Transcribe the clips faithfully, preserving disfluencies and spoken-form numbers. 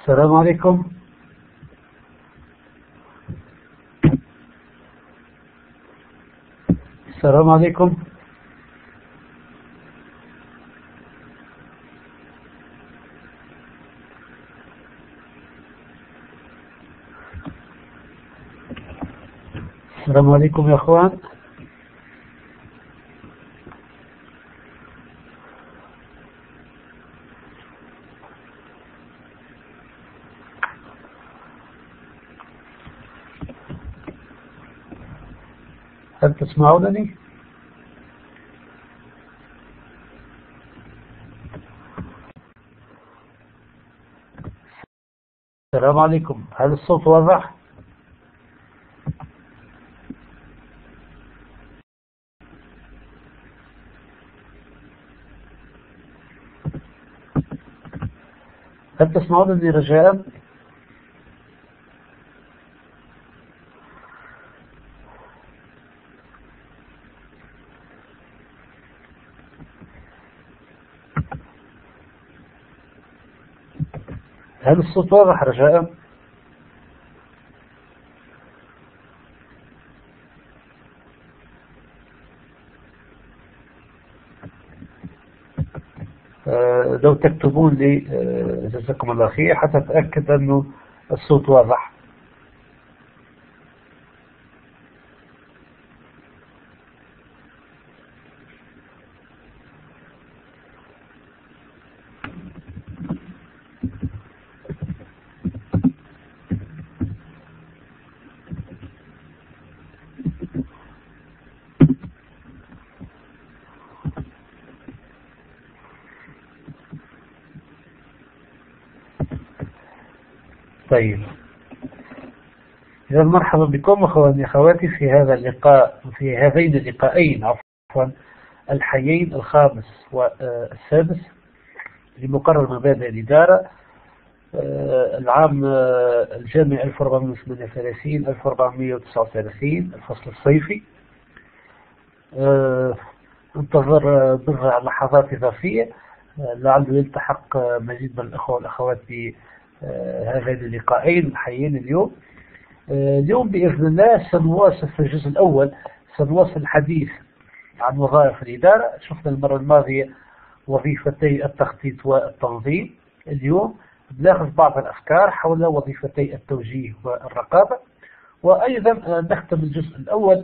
السلام عليكم. السلام عليكم. السلام عليكم يا اخوان. هل تسمعونني؟ السلام عليكم. هل الصوت واضح؟ هل تسمعونني رجاء؟ هل الصوت واضح رجاء؟ آه، لو تكتبون لي آه، جزاكم الله خير حتى أتأكد أنه الصوت واضح. طيب، إذا مرحبا بكم أخواني أخواتي في هذا اللقاء، في هذين اللقاءين عفوا الحيين الخامس والسادس لمقرر مبادئ الإدارة العام الجامعي ألف وأربعمئة وثمانية وثلاثين ألف وأربعمئة وتسعة وثلاثين الفصل الصيفي. انتظر بضع لحظات إضافية لعله يلتحق مزيد من الأخوة والأخوات بهذين اللقاءين الحيين اليوم. اليوم بإذن الله سنواصل في الجزء الأول، سنواصل الحديث عن وظائف الإدارة. شفنا المرة الماضية وظيفتي التخطيط والتنظيم. اليوم بناخذ بعض الأفكار حول وظيفتي التوجيه والرقابة، وأيضا نختم الجزء الأول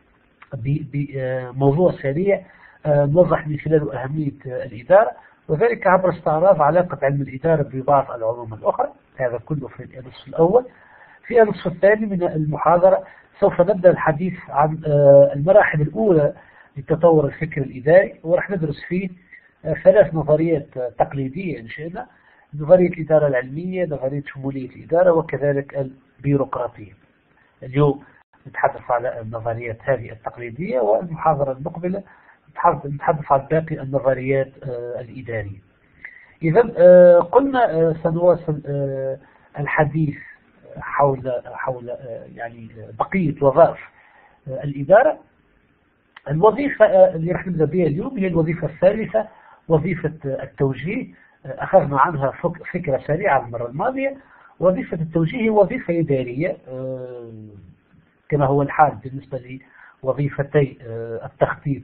بموضوع سريع نوضح من خلاله أهمية الإدارة، وذلك عبر استعراض علاقة علم الإدارة ببعض العلوم الأخرى. هذا كله في النصف الأول. في النصف الثاني من المحاضرة سوف نبدأ الحديث عن المراحل الأولى لتطور الفكر الإداري، ورح ندرس فيه ثلاث نظريات تقليدية إن شئنا: نظرية الإدارة العلمية، نظرية شمولية الإدارة، وكذلك البيروقراطية. اليوم نتحدث على النظريات هذه التقليدية، والمحاضرة المقبلة نتحدث عن باقي النظريات الإدارية. إذا قلنا سنواصل الحديث حول حول يعني بقية وظائف الإدارة. الوظيفة اللي راح نبدأ بها اليوم هي الوظيفة الثالثة، وظيفة التوجيه. أخذنا عنها فكرة سريعة المرة الماضية. وظيفة التوجيه هي وظيفة إدارية كما هو الحال بالنسبة لوظيفتي التخطيط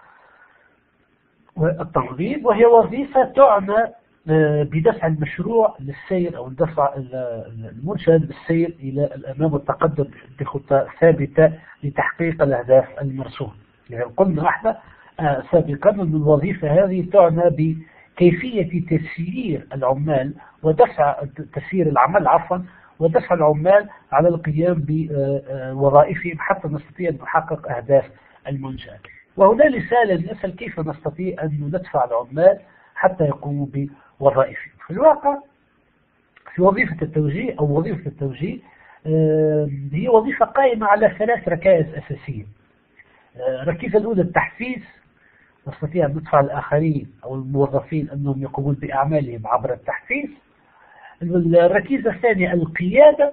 والتنظيم، وهي وظيفة تعنى بدفع المشروع للسير أو الدفع المنشأ بالسير إلى الأمام والتقدم بخطى ثابتة لتحقيق الأهداف المرسومة. يعني قلنا احنا سابقا أن الوظيفة هذه تعنى بكيفية تسيير العمال ودفع تسيير العمل عفوا ودفع العمال على القيام بوظائفهم حتى نستطيع أن نحقق أهداف المنشأة. وهنا رسالة نسأل كيف نستطيع أن ندفع العمال حتى يقوموا بوظائفهم. في الواقع في وظيفة التوجيه أو وظيفة التوجيه هي وظيفة قائمة على ثلاث ركائز أساسية. الركيزة الأولى التحفيز، نستطيع أن ندفع الآخرين أو الموظفين أنهم يقومون بأعمالهم عبر التحفيز. الركيزة الثانية القيادة،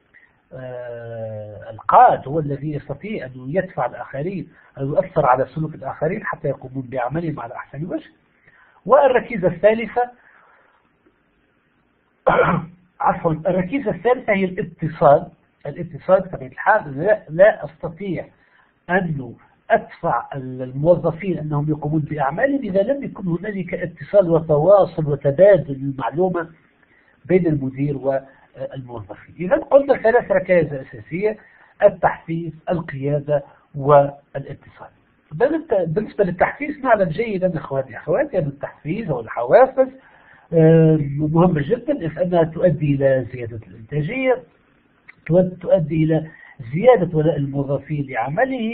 القائد هو الذي يستطيع أن يدفع الآخرين أو يؤثر على سلوك الآخرين حتى يقومون بعملهم على أحسن وجه. والركيزة الثالثة عفوا الركيزة الثالثة هي الاتصال. الاتصال بطبيعة الحال لا, لا أستطيع أن أدفع الموظفين أنهم يقومون بأعمالهم إذا لم يكن هنالك اتصال وتواصل وتبادل المعلومة بين المدير والموظفين. إذا قلنا ثلاث ركائز أساسية: التحفيز، القيادة، والاتصال. بالنسبة للتحفيز نعلم جيدا أخواني أخواتي أن التحفيز أو الحوافز مهمة جدا، فإنها تؤدي إلى زيادة الإنتاجية، تؤدي إلى زيادة ولاء الموظفين لعمله،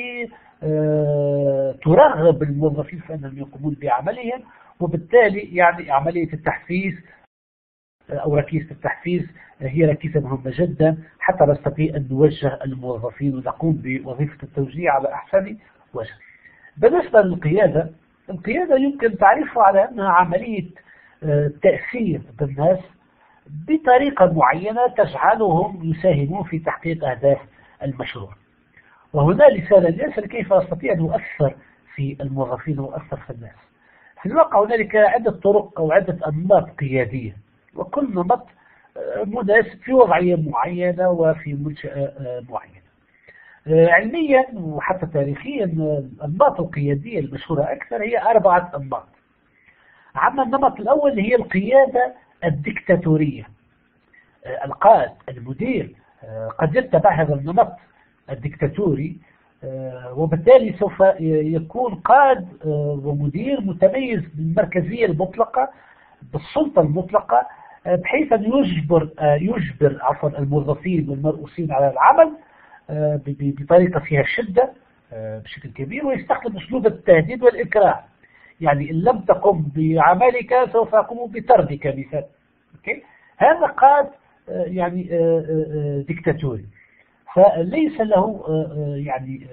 ترغب الموظفين في أنهم يقومون بعملهم، وبالتالي يعني عملية التحفيز أو ركيزة التحفيز هي ركيزة مهمة جدا حتى نستطيع أن نوجه الموظفين ونقوم بوظيفة التوجيه على أحسن وجه. بالنسبة للقيادة، القيادة يمكن تعريفها على أنها عملية تأثير بالناس بطريقة معينة تجعلهم يساهمون في تحقيق أهداف المشروع. وهنا لسان يسأل كيف أستطيع أن أؤثر في الموظفين وأؤثر في الناس. في الواقع هنالك عدة طرق أو عدة أنماط قيادية، وكل نمط مناسب في وضعية معينة وفي منشأة معينة. علميا وحتى تاريخيا الأنماط القيادية المشهورة أكثر هي أربعة أنماط. عندنا النمط الأول هي القيادة الدكتاتورية. القائد المدير قد يتبع هذا النمط الدكتاتوري، وبالتالي سوف يكون قائد ومدير متميز بالمركزية المطلقة، بالسلطة المطلقة، بحيث أن يجبر يجبر عفوا الموظفين والمرؤوسين على العمل بطريقة فيها شدة بشكل كبير، ويستخدم أسلوب التهديد والإكراه. يعني إن لم تقم بعملك سوف أقوم بطردك مثلا. أوكي؟ هذا قائد يعني ديكتاتوري، فليس له يعني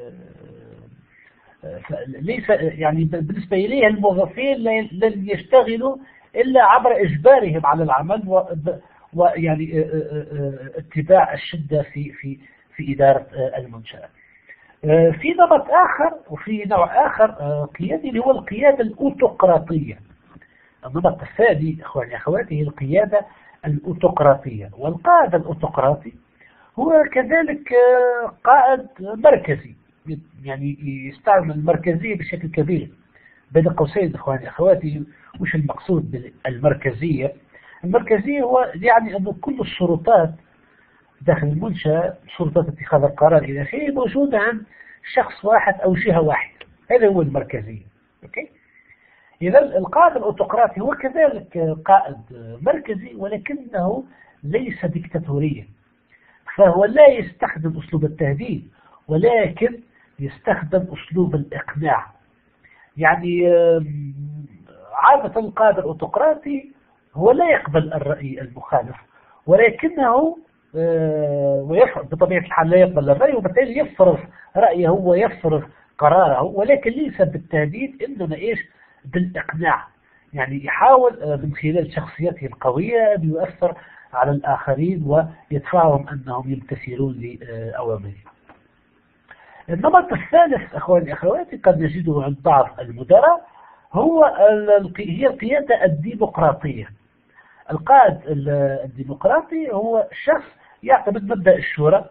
ليس يعني بالنسبة إليه الموظفين لن يشتغلوا إلا عبر إجبارهم على العمل ويعني اتباع الشدة في في في إدارة المنشأة. في نمط آخر وفي نوع آخر قيادي اللي هو القيادة الأوتقراطية. النمط الثاني أخواني أخواتي هي القيادة الأوتقراطية. والقائد الأوتقراطي هو كذلك قائد مركزي، يعني يستعمل المركزية بشكل كبير. بين قوسين أخواني أخواتي، وش المقصود بالمركزية؟ المركزية هو يعني أن كل السلطات داخل المنشأة، سلطات اتخاذ القرار إلى آخره، موجودة عند شخص واحد أو جهة واحدة. هذا هو المركزية. أوكي؟ إذا القائد الأوتقراطي هو كذلك قائد مركزي، ولكنه ليس ديكتاتوريا. فهو لا يستخدم أسلوب التهديد، ولكن يستخدم أسلوب الإقناع. يعني عادة القائد الأوتقراطي هو لا يقبل الرأي المخالف، ولكنه بطبيعة الحال لا يقبل الرأي، وبالتالي يفرض رأيه ويفرض قراره، ولكن ليس بالتهديد، إنما إيش؟ بالإقناع. يعني يحاول من خلال شخصيته القوية أن يؤثر على الآخرين ويدفعهم أنهم يمتثلون لأوامره. النمط الثالث أخواني أخواتي قد نجده عند بعض المدراء هو هي القيادة الديمقراطية. القائد الديمقراطي هو شخص يعتمد مبدأ الشورى،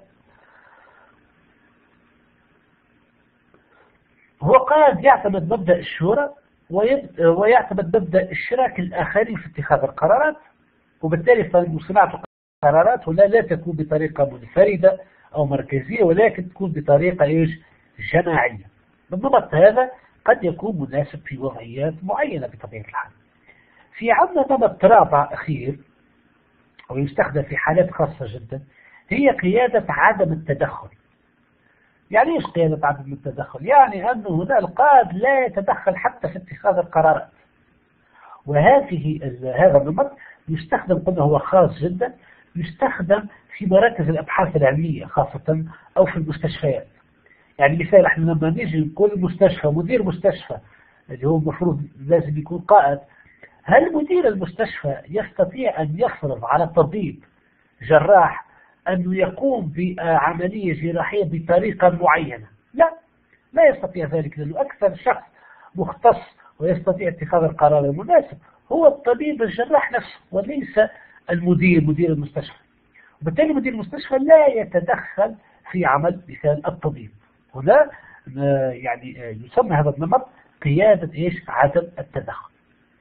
هو قائد يعتمد مبدأ الشورى ويعتمد مبدأ اشتراك الآخرين في اتخاذ القرارات، وبالتالي صناعة القرارات هنا لا تكون بطريقة منفردة أو مركزية، ولكن تكون بطريقة إيش؟ جماعية. بالنمط هذا قد يكون مناسب في وضعيات معينة بطبيعة الحال. في عندنا نمط رابع أخير ويستخدم في حالات خاصة جدا، هي قيادة عدم التدخل. يعني إيش قيادة عدم التدخل؟ يعني أنه هنا القائد لا يتدخل حتى في اتخاذ القرارات. وهذه هذا النمط يستخدم، قلنا هو خاص جدا، يستخدم في مراكز الأبحاث العلمية خاصة أو في المستشفيات. يعني مثال احنا لما نيجي نقول مستشفى، مدير مستشفى اللي هو المفروض لازم يكون قائد، هل مدير المستشفى يستطيع أن يفرض على الطبيب جراح أنه يقوم بعملية جراحية بطريقة معينة؟ لا، لا يستطيع ذلك، لأنه أكثر شخص مختص ويستطيع اتخاذ القرار المناسب هو الطبيب الجراح نفسه، وليس المدير مدير المستشفى. وبالتالي مدير المستشفى لا يتدخل في عمل مثال الطبيب. هنا يعني يسمى هذا النمط قيادة إيش؟ عدم التدخل.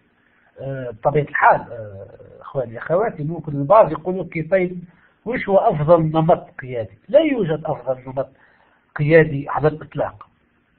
بطبيعة الحال أخواني أخواتي ممكن البعض يقولوا كي طيب وش هو أفضل نمط قيادي؟ لا يوجد أفضل نمط قيادي على الإطلاق.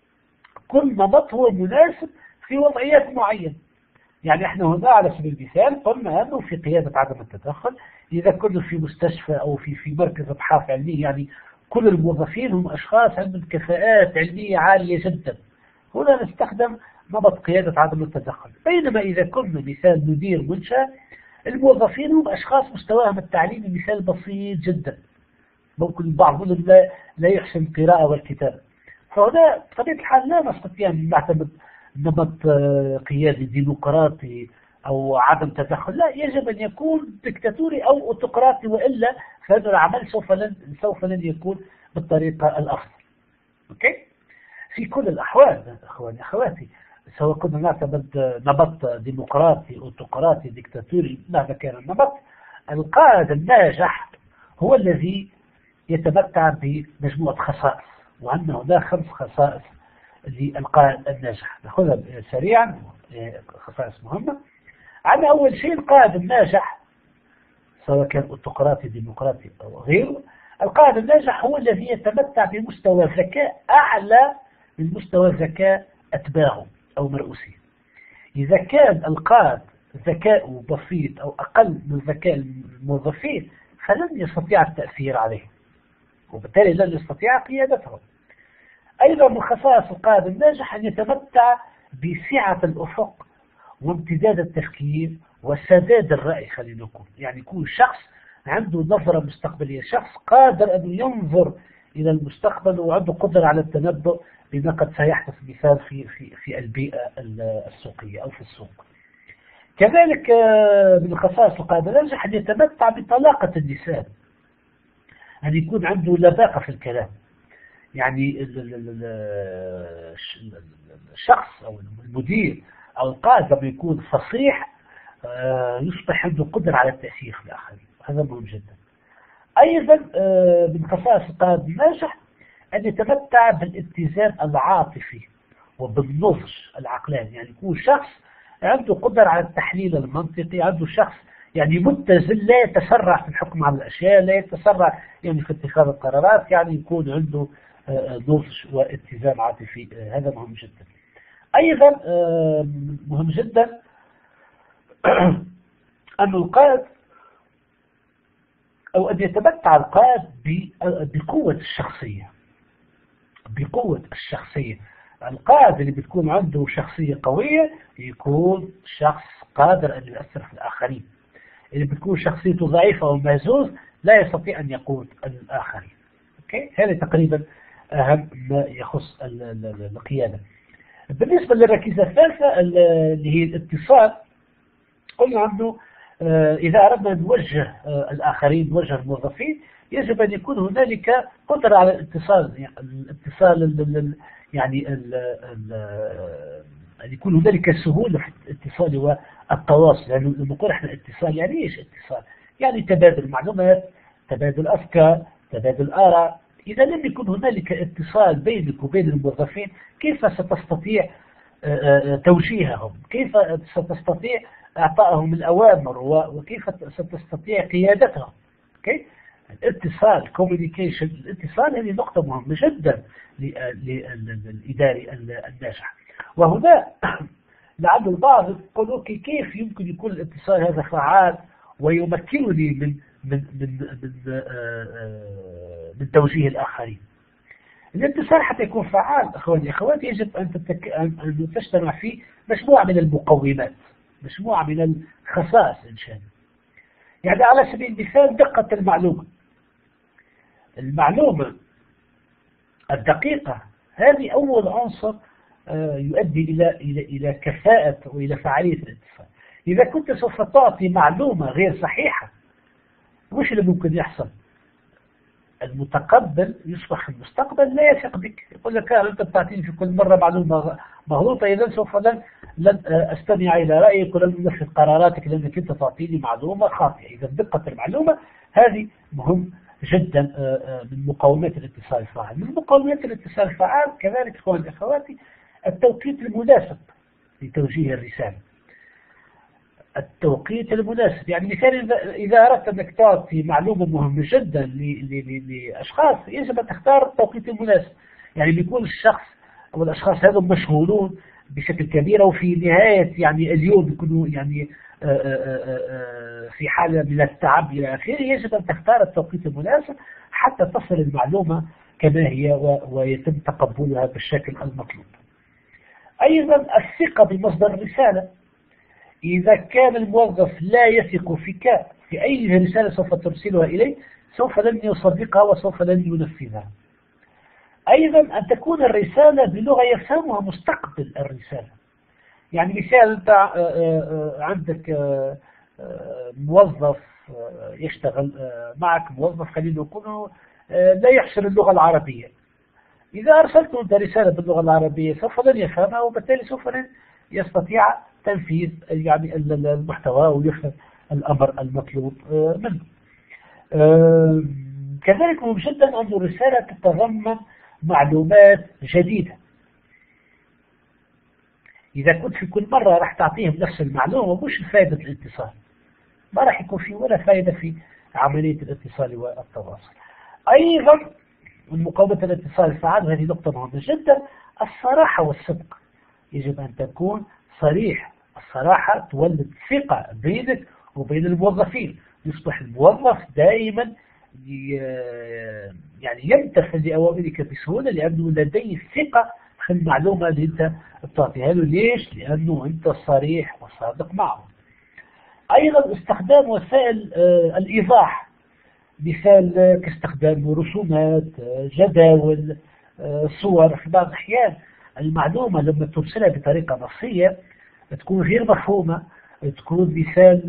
كل نمط هو مناسب في وضعيات معينة. يعني احنا هنا على سبيل المثال قلنا أنه في قيادة عدم التدخل إذا كنا في مستشفى أو في في مركز أبحاث علمية، يعني كل الموظفين هم أشخاص عندهم كفاءات علمية عالية جدا، هنا نستخدم نمط قيادة عدم التدخل. بينما إذا كنا مثال مدير منشأة، الموظفين هم أشخاص مستواهم التعليمي مثال بسيط جدا، ممكن البعض منهم لا, لا يحسن القراءة والكتابة. فهنا بطبيعة الحال لا نستطيع أن نعتمد نمط قيادي ديمقراطي أو عدم تدخل، لا، يجب أن يكون دكتاتوري أو أوتقراطي، وإلا فهذا العمل سوف لن سوف لن يكون بالطريقة الأفضل. أوكي؟ في كل الأحوال أخواني أخواتي، سواء كنا نعتمد نمط ديمقراطي أوتقراطي دكتاتوري مهما كان النمط، القائد الناجح هو الذي يتمتع بمجموعة خصائص، وعندنا هنا خمس خصائص للقائد الناجح نأخذها سريعا، خصائص مهمة. عندنا أول شيء القائد الناجح سواء كان أوتقراطي ديمقراطي أو غيره، القائد الناجح هو الذي يتمتع بمستوى ذكاء أعلى من مستوى ذكاء أتباعه أو مرؤوسيه. إذا كان القائد ذكاؤه بسيط أو أقل من ذكاء الموظفين فلن يستطيع التأثير عليه، وبالتالي لن يستطيع قيادته. أيضا من خصائص القائد الناجح أن يتمتع بسعة الأفق وامتداد التفكير وسداد الرأي. خلينا نقول يعني يكون شخص عنده نظرة مستقبلية، شخص قادر أن ينظر إلى المستقبل وعنده قدرة على التنبؤ بما قد سيحدث مثال في في في البيئة السوقية أو في السوق. كذلك من خصائص القائد الناجح أن يتمتع بطلاقة اللسان، أن يكون عنده لباقة في الكلام. يعني الشخص أو المدير أو القائد لما يكون فصيح يصبح عنده قدرة على التأثير في الآخرين، هذا مهم جدا. أيضا من خصائص القائد الناجح أن يتمتع بالاتزان العاطفي وبالنضج العقلاني، يعني يكون شخص عنده قدرة على التحليل المنطقي، عنده شخص يعني متزن، لا يتسرع في الحكم على الأشياء، لا يتسرع يعني في اتخاذ القرارات، يعني يكون عنده نضج واتزان عاطفي، هذا مهم جدا. أيضا مهم جدا أن القائد أو أن يتمتع القائد بقوة الشخصية، بقوة الشخصية. القائد اللي بتكون عنده شخصية قوية يكون شخص قادر أن يؤثر في الآخرين. اللي بتكون شخصيته ضعيفة أو مهزوز لا يستطيع أن يقود الآخرين. أوكي؟ هذا تقريبا أهم ما يخص القيادة. بالنسبة للركيزة الثالثة اللي هي الاتصال، قلنا عنه إذا أردنا أن نوجه الآخرين نوجه الموظفين يجب أن يكون هنالك قدرة على الاتصال، يعني الاتصال يعني أن يكون هنالك سهولة في الاتصال والتواصل. يعني نقول احنا اتصال، يعني ايش اتصال؟ يعني تبادل معلومات، تبادل أفكار، تبادل آراء. إذا لم يكن هنالك اتصال بينك وبين الموظفين كيف ستستطيع توجيههم؟ كيف ستستطيع إعطائهم الأوامر؟ وكيف ستستطيع قيادتهم؟ okay? الاتصال communication، الاتصال هذه نقطة مهمة جدا للإداري الناجح. وهنا لعل البعض يقول كيف يمكن يكون الاتصال هذا فعال ويمكنني من من من من, من توجيه الآخرين. الاتصال حتى يكون فعال أخواني أخواتي يجب أن, تتك... أن تجتمع فيه مجموعة من المقومات، مجموعة من الخصائص إن شاء الله. يعني على سبيل المثال دقة المعلومة، المعلومة الدقيقة هذه أول عنصر يؤدي إلى إلى إلى كفاءة وإلى فعالية الاتصال. إذا كنت سوف تعطي معلومة غير صحيحة وش اللي ممكن يحصل؟ المتقبل يصبح المستقبل لا يثق بك، يقول لك أنت بتعطيني في كل مرة معلومة مغلوطة، إذا سوف لن لن أستمع إلى رأيك ولن أنفذ قراراتك لأنك أنت تعطيني معلومة خاطئة. إذا دقة المعلومة هذه مهم جدا من مقومات الاتصال الفعال. من مقومات الاتصال الفعال كذلك إخواني أخواتي التوقيت المناسب لتوجيه الرسالة. التوقيت المناسب، يعني مثال إذا أردت أنك تعطي معلومة مهمة جدا لأشخاص يجب أن تختار التوقيت المناسب. يعني بيكون الشخص أو الأشخاص هذول مشغولون بشكل كبير وفي نهاية يعني اليوم يكونوا يعني في حالة من التعب إلى آخره. يجب أن تختار التوقيت المناسب حتى تصل المعلومة كما هي ويتم تقبلها بالشكل المطلوب. أيضا الثقة بمصدر الرسالة. إذا كان الموظف لا يثق فيك في أي رسالة سوف ترسلها إليه سوف لن يصدقها وسوف لن ينفذها. أيضا أن تكون الرسالة بلغة يفهمها مستقبل الرسالة. يعني مثال أنت عندك موظف يشتغل معك، موظف خلينا نقول لا يحسن اللغة العربية. إذا أرسلت أنت رسالة باللغة العربية سوف لن يفهمها وبالتالي سوف لن يستطيع تنفيذ يعني المحتوى ويفهم الأمر المطلوب منه. كذلك مهم جدا أن الرسالة تتضمن معلومات جديدة. إذا كنت في كل مرة راح تعطيهم نفس المعلومة مش فائدة الاتصال، ما راح يكون في ولا فائدة في عملية الاتصال والتواصل. أيضا من مقومات الاتصال الفعال، وهذه نقطة مهمة جدا، الصراحة والصدق. يجب أن تكون صريح. الصراحة تولد ثقة بينك وبين الموظفين. يصبح الموظف دائما يعني يمتثل لأوامرك بسهولة لأنه لديه ثقة في المعلومة اللي أنت بتعطيها له. ليش؟ لأنه أنت صريح وصادق معه. أيضا استخدام وسائل الإيضاح، مثال كاستخدام رسومات، جداول، صور. في بعض الأحيان المعلومة لما ترسلها بطريقة نصية تكون غير مفهومة، تكون مثال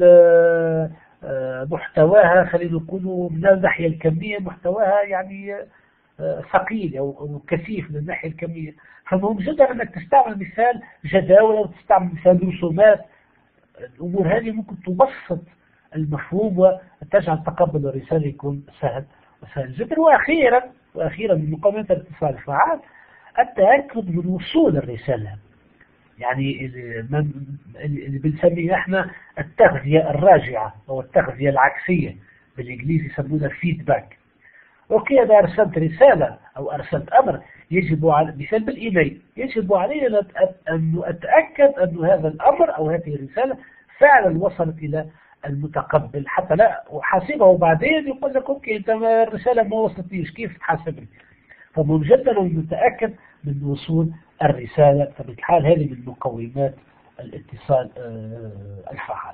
محتواها خلينا نقول من الناحية الكمية محتواها يعني ثقيل أو كثيف من الناحية الكمية. فمهم جدا أنك تستعمل مثال جداول أو تستعمل مثال رسومات. الأمور هذه ممكن تبسط المفهوم وتجعل تقبل الرسالة يكون سهل وسهل جدا. وأخيرا وأخيرا من مقومات الاتصال الفعال التأكد من وصول الرسالة. يعني اللي بنسميه احنا التغذية الراجعة أو التغذية العكسية، بالإنجليزي يسمونها فيدباك. أوكي، إذا أرسلت رسالة أو أرسلت أمر يجب على مثال بالإيميل يجب علي أن أتأكد أن هذا الأمر أو هذه الرسالة فعلا وصلت إلى المتقبل، حتى لا أحاسبه بعدين يقول لك أوكي أنت الرسالة ما وصلتنيش كيف تحاسبني. فمهم جدا أن نتأكد من وصول الرسالة. فبالحال هذه من مقومات الاتصال الفعال.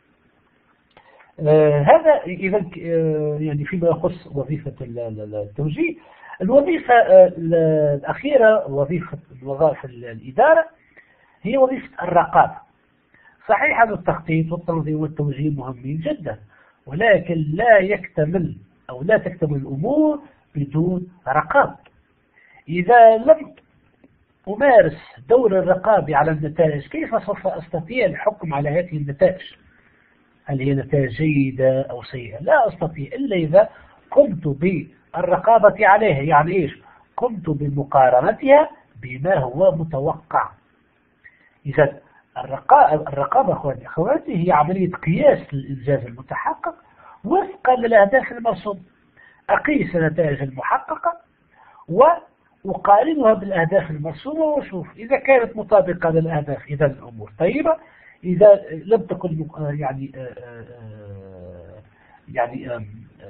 هذا إذا يعني فيما يخص وظيفة التوجيه. الوظيفة الأخيرة وظيفة وظائف الإدارة هي وظيفة الرقابة. صحيح أن التخطيط والتنظيم والتوجيه مهمين جدا، ولكن لا يكتمل أو لا تكتمل الأمور بدون رقابة. إذا لم أمارس دور الرقابة على النتائج كيف سوف أستطيع الحكم على هذه النتائج؟ هل هي نتائج جيدة أو سيئة؟ لا أستطيع إلا إذا قمت بالرقابة عليها. يعني إيش؟ قمت بمقارنتها بما هو متوقع. إذا الرقابة أخواني أخواتي هي عملية قياس للإنجاز المتحقق وفقا للأهداف المرسومة. أقيس النتائج المحققة وأقارنها بالأهداف المرسومة وأشوف إذا كانت مطابقة للأهداف إذا الأمور طيبة. إذا لم تكن يعني يعني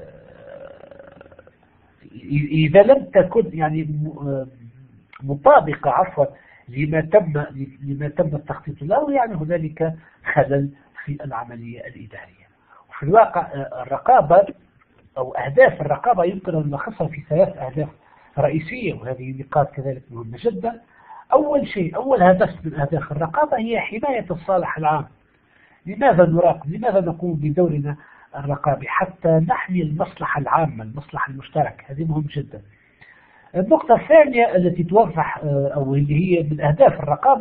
إذا لم تكن يعني مطابقة عفوا لما تم لما تم التخطيط له يعني هنالك خلل في العملية الإدارية. وفي الواقع الرقابة أو أهداف الرقابة يمكن أن نلخصها في ثلاث أهداف رئيسية، وهذه نقاط كذلك مهمة جدا. أول شيء أول هدف من أهداف الرقابة هي حماية الصالح العام. لماذا نراقب؟ لماذا نقوم بدورنا الرقابي؟ حتى نحمي المصلحة العامة، المصلحة المشتركة. هذه مهم جدا. النقطة الثانية التي توضح أو اللي هي من أهداف الرقابة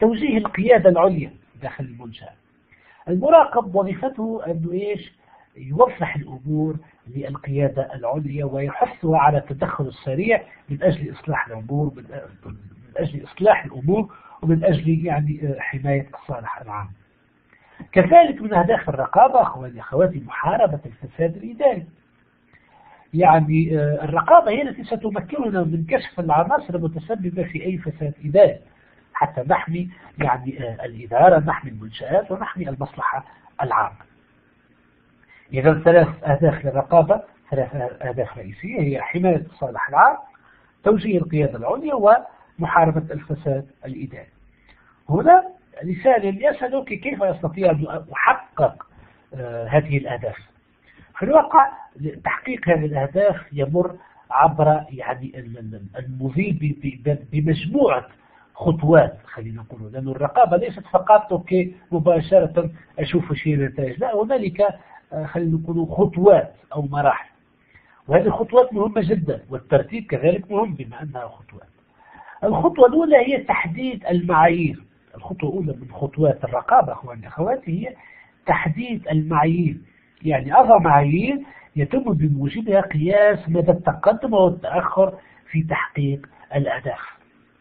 توجيه القيادة العليا داخل المنشأة. المراقب وظيفته أنه إيش؟ يوضح الأمور للقيادة العليا ويحثها على التدخل السريع من أجل إصلاح الأمور، من أجل إصلاح الأمور ومن أجل يعني حماية الصالح العام. كذلك من أهداف الرقابة أخواني أخواتي محاربة الفساد الإداري. يعني الرقابة هي التي ستمكننا من كشف العناصر المتسببة في أي فساد إداري حتى نحمي يعني الإدارة، نحمي المنشآت ونحمي المصلحة العامة. إذا ثلاث أهداف للرقابة، ثلاث أهداف رئيسية هي حماية الصالح العام، توجيه القيادة العليا، ومحاربة الفساد الإداري. هنا لسائل يسألك كيف يستطيع أن أحقق هذه الأهداف. في الواقع تحقيق هذه الأهداف يمر عبر يعني المضي بمجموعة خطوات، خلينا نقول، لأن الرقابة ليست فقط اوكي مباشرة أشوف شيء نتائج، لا، هنالك خلينا نقول خطوات أو مراحل، وهذه الخطوات مهمة جدا، والترتيب كذلك مهم بما أنها خطوات. الخطوة الأولى هي تحديد المعايير. الخطوة الأولى من خطوات الرقابة أخواني أخواتي هي تحديد المعايير، يعني أضع معايير يتم بموجبها قياس مدى التقدم أو التأخر في تحقيق الأهداف.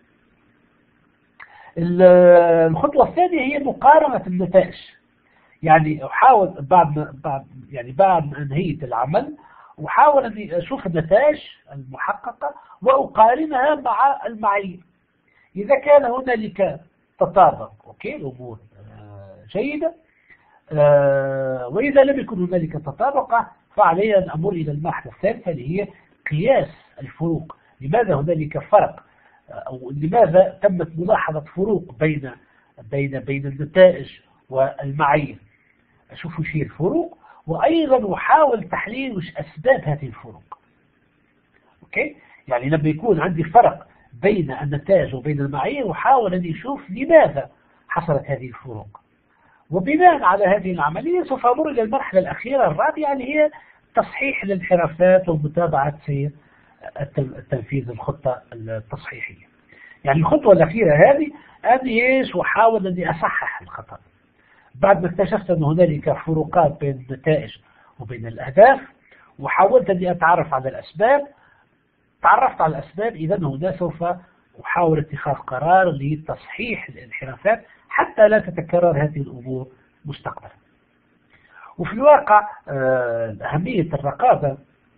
الخطوة الثانية هي مقارنة النتائج، يعني أحاول بعد بعد يعني بعد ما أنهيت العمل أحاول أن أشوف النتائج المحققة وأقارنها مع المعايير. إذا كان هنالك تطابق أوكي الأمور جيدة، وإذا لم يكن هنالك تطابق فعلي أن أمر إلى المرحلة الثالثة اللي هي قياس الفروق. لماذا هنالك فرق أو لماذا تمت ملاحظة فروق بين بين بين النتائج والمعايير؟ أشوف شيء الفروق، وأيضا أحاول تحليل وش أسباب هذه الفروق. أوكي، يعني لما يكون عندي فرق بين النتائج وبين المعايير أحاول أن أشوف لماذا حصلت هذه الفروق، وبناء على هذه العملية سوف أمر إلى المرحلة الأخيرة الرابعة اللي هي تصحيح الانحرافات ومتابعة سير التنفيذ الخطة التصحيحية. يعني الخطوة الأخيرة هذه أني إيش وأحاول أني أصحح الخطأ بعد ما اكتشفت أن هنالك فروقات بين النتائج وبين الأهداف، وحاولت أني أتعرف على الأسباب. تعرفت على الأسباب، إذا هنا سوف أحاول اتخاذ قرار لتصحيح الانحرافات حتى لا تتكرر هذه الأمور مستقبلا. وفي الواقع أهمية الرقابة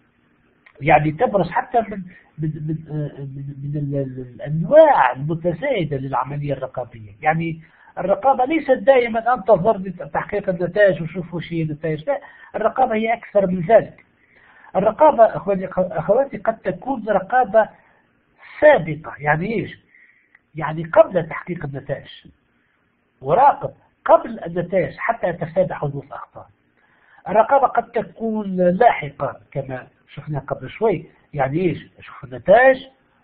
يعني تبرز حتى من من من, من الأنواع المتزايدة للعملية الرقابية. يعني الرقابة ليست دائما أنتظر لتحقيق النتائج وشوفوا شيء النتائج، لا، الرقابة هي أكثر من ذلك. الرقابة أخواتي قد تكون رقابة سابقة. يعني إيش؟ يعني قبل تحقيق النتائج، وراقب قبل النتائج حتى يتفادى حدوث أخطاء. الرقابة قد تكون لاحقة كما شفنا قبل شوي. يعني إيش؟ أشوف النتائج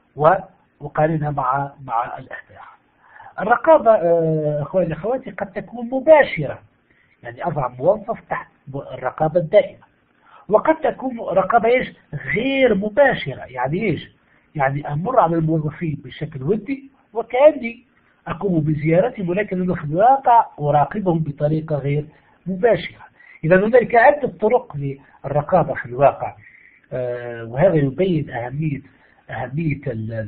وأقارنها مع مع الأهداف. الرقابة أخواني أخواتي قد تكون مباشرة، يعني أضع موظف تحت الرقابة الدائمة. وقد تكون رقابة إيش؟ غير مباشرة. يعني إيش؟ يعني أمر على الموظفين بشكل ودي وكأني أقوم بزيارتهم، ولكن أنا في الواقع أراقبهم بطريقة غير مباشرة. إذا هنالك عدة طرق للرقابة في الواقع، آه وهذا يبين أهمية أهمية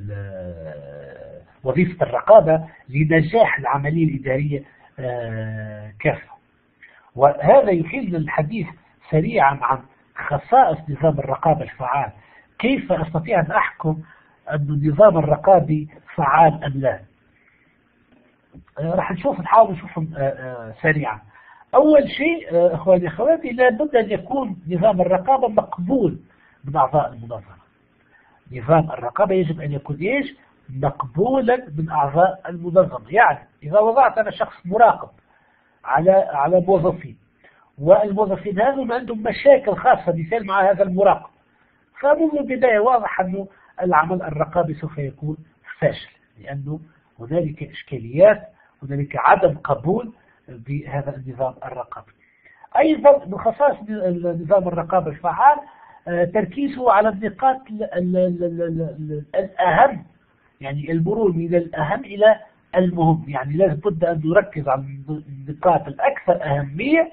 وظيفة الرقابة لنجاح العملية الإدارية آه كافة. وهذا يحيلنا الحديث سريعا عن خصائص نظام الرقابة الفعال. كيف أستطيع أن أحكم أن النظام الرقابي فعال أم لا؟ آه راح نشوف نحاول نشوفهم آه آه سريعا. أول شيء آه أخواني أخواتي، لابد أن يكون نظام الرقابة مقبول من أعضاء المنظمة. نظام الرقابة يجب أن يكون إيش؟ مقبولا من أعضاء المنظمة. يعني إذا وضعت أنا شخص مراقب على على موظفين، والموظفين هذول عندهم مشاكل خاصة مثال مع هذا المراقب، فمنذ البداية واضح أنه العمل الرقابي سوف يكون فاشل، لأنه هنالك إشكاليات، هنالك عدم قبول بهذا النظام الرقابي. أيضا من خصائص نظام الرقابة الفعال تركيزه على النقاط الأهم، يعني المرور من الأهم إلى المهم، يعني لازم بد أن نركز على النقاط الأكثر أهمية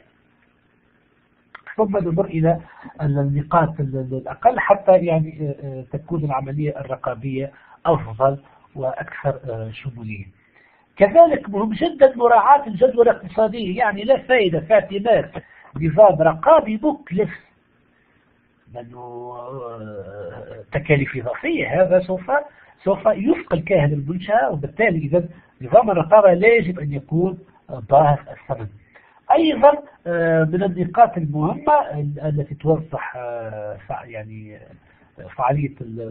ثم نمر إلى النقاط الأقل حتى يعني تكون العملية الرقابية أفضل وأكثر شمولية. كذلك مهم جدا مراعاة الجدوى الاقتصادية، يعني لا فائدة في اعتماد نظام رقابي مكلف لأنه تكاليف إضافية، هذا سوف سوف يثقل كاهل المنشأة، وبالتالي إذا نظام الرقابة لا يجب أن يكون ضاعف الثمن. أيضا من النقاط المهمة التي توضح يعني فعالية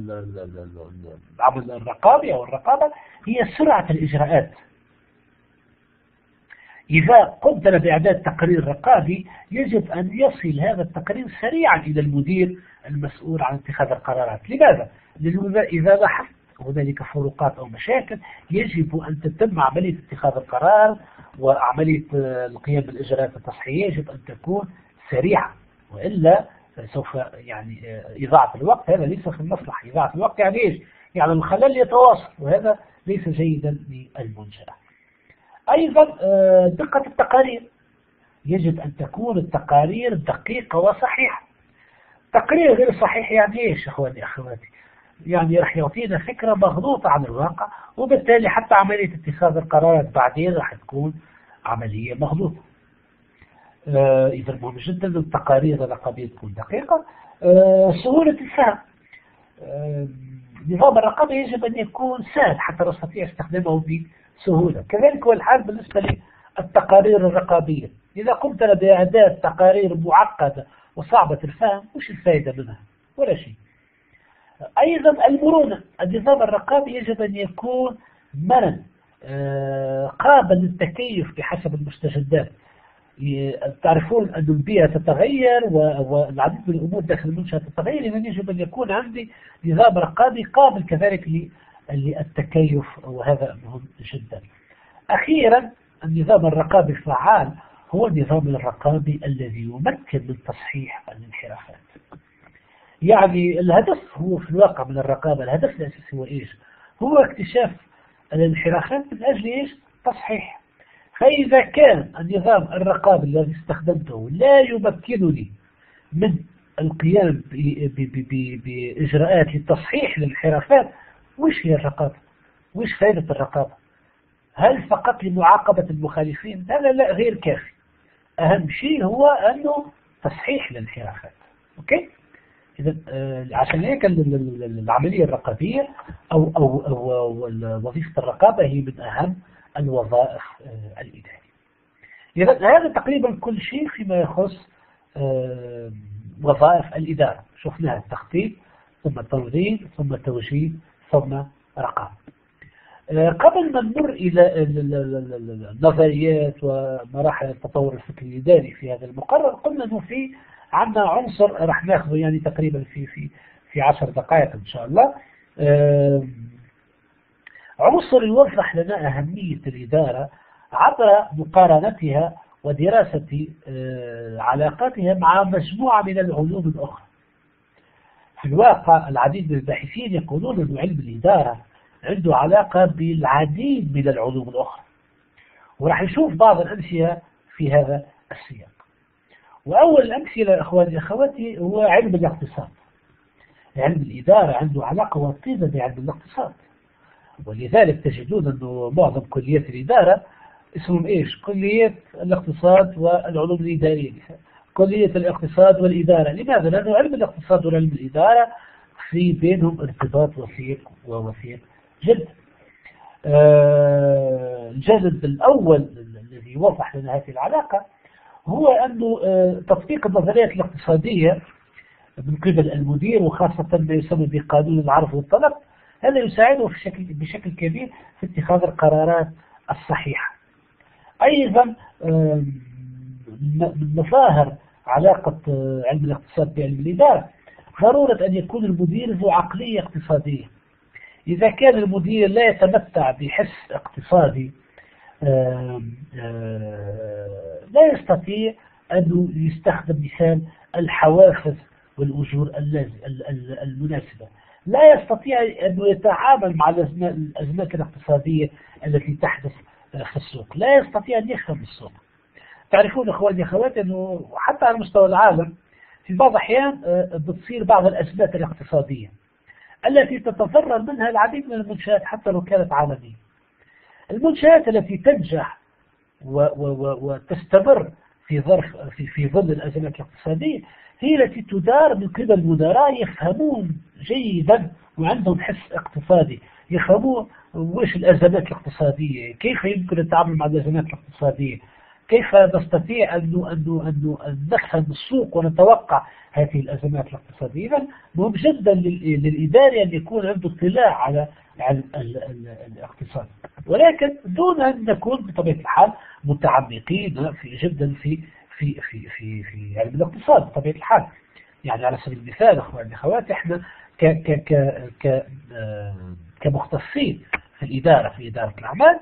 العمل الرقابي أو الرقابة هي سرعة الإجراءات. إذا قمت بإعداد تقرير رقابي يجب أن يصل هذا التقرير سريعا إلى المدير المسؤول عن اتخاذ القرارات. لماذا؟ لأنه إذا لاحظت هنالك فروقات أو مشاكل يجب أن تتم عملية اتخاذ القرار، وعملية القيام بالإجراءات التصحيحية يجب أن تكون سريعة، وإلا سوف يعني إضاعة الوقت هذا ليس في المصلحة. إضاعة الوقت يعني إيش؟ يعني الخلل يتواصل، وهذا ليس جيدا للمنشأة. أيضا دقة التقارير، يجب أن تكون التقارير دقيقة وصحيحة. تقرير غير صحيح يعني إيش أخواني أخواتي؟ يعني راح يعطينا فكرة مغلوطة عن الواقع، وبالتالي حتى عملية اتخاذ القرارات بعدين راح تكون عملية مغلوطة. آه إذا مهم جدا التقارير الرقابية تكون دقيقة. آه سهولة الفهم، آه نظام الرقابة يجب أن يكون سهل حتى نستطيع استخدامه بسهولة. كذلك هو الحال بالنسبة للتقارير الرقابية، إذا قمت بإعداد تقارير معقدة وصعبة الفهم وش الفائدة منها؟ ولا شيء. أيضا المرونة، النظام الرقابي يجب أن يكون مرن قابل للتكيف بحسب المستجدات. تعرفون أن البيئة تتغير والعديد من الأمور داخل المنشأة تتغير، إذا يجب أن يكون عندي نظام رقابي قابل كذلك للتكيف، وهذا مهم جدا. أخيرا النظام الرقابي الفعال هو النظام الرقابي الذي يمكن من تصحيح الانحرافات. يعني الهدف هو في الواقع من الرقابة، الهدف الأساسي هو إيش؟ هو اكتشاف الانحرافات من أجل إيش؟ تصحيح. فإذا كان النظام الرقابي الذي استخدمته لا يمكنني من القيام بإجراءات لتصحيح الانحرافات، وش هي الرقابة؟ وش فائدة الرقابة؟ هل فقط لمعاقبة المخالفين؟ هذا لا، غير كافي. أهم شيء هو أنه تصحيح الانحرافات. أوكي؟ إذا عشان هيك العملية الرقابية أو أو أو وظيفة الرقابة هي من أهم الوظائف الإدارية. إذا هذا تقريبا كل شيء فيما يخص وظائف الإدارة. شفناها التخطيط ثم التنظيم ثم توجيه ثم رقابة. قبل ما نمر إلى النظريات ومراحل التطور الفكري الإداري في هذا المقرر، قلنا أنه في عندنا عنصر راح ناخذه يعني تقريبا في في في عشر دقائق إن شاء الله. عنصر يوضح لنا أهمية الإدارة عبر مقارنتها ودراسة علاقاتها مع مجموعة من العلوم الأخرى. في الواقع العديد من الباحثين يقولون أن علم الإدارة عنده علاقة بالعديد من العلوم الأخرى، وراح نشوف بعض الأمثلة في هذا السياق. وأول الأمثلة أخواني أخواتي هو علم الاقتصاد. علم الإدارة عنده علاقة وطيدة بعلم الاقتصاد، ولذلك تجدون أنه معظم كليات الإدارة اسمهم إيش؟ كلية الاقتصاد والعلوم الإدارية، كلية الاقتصاد والإدارة. لماذا؟ لأنه علم الاقتصاد وعلم الإدارة في بينهم ارتباط وثيق ووثيق جدا. آه الجانب الأول الذي يوضح لنا هذه العلاقة هو أنه آه تطبيق النظريات الاقتصادية من قبل المدير، وخاصة ما يسمى بقانون العرض والطلب، هذا يساعده في شكل بشكل كبير في اتخاذ القرارات الصحيحة. أيضا آه من مظاهر علاقة آه علم الاقتصاد بعلم الإدارة ضرورة أن يكون المدير ذو عقلية اقتصادية. إذا كان المدير لا يتمتع بحس اقتصادي آآ آآ لا يستطيع أن يستخدم مثال الحوافز والأجور المناسبة. لا يستطيع أن يتعامل مع الأزمات الاقتصادية التي تحدث في السوق، لا يستطيع أن يفهم السوق. تعرفون أخواني أخواتي أنه حتى على مستوى العالم في بعض الأحيان بتصير بعض الأزمات الاقتصادية التي تتضرر منها العديد من المنشآت حتى لو كانت عالمية. المنشآت التي تنجح وتستمر في ظرف في في ظل الأزمات الاقتصادية هي التي تدار من قبل مدراء يفهمون جيدا وعندهم حس اقتصادي، يفهمون وش الأزمات الاقتصادية، كيف يمكن التعامل مع الأزمات الاقتصادية، كيف نستطيع أن أن أن نفهم السوق ونتوقع هذه الأزمات الاقتصادية. إذن مهم جدا للإداري أن يكون عنده اطلاع على على الاقتصاد، ولكن دون أن نكون بطبيعة الحال متعمقين في جدا في في في في في علم الاقتصاد بطبيعة الحال. يعني على سبيل المثال أخواني أخواتي إحنا ك ك ك ك كمختصين في الإدارة في إدارة الأعمال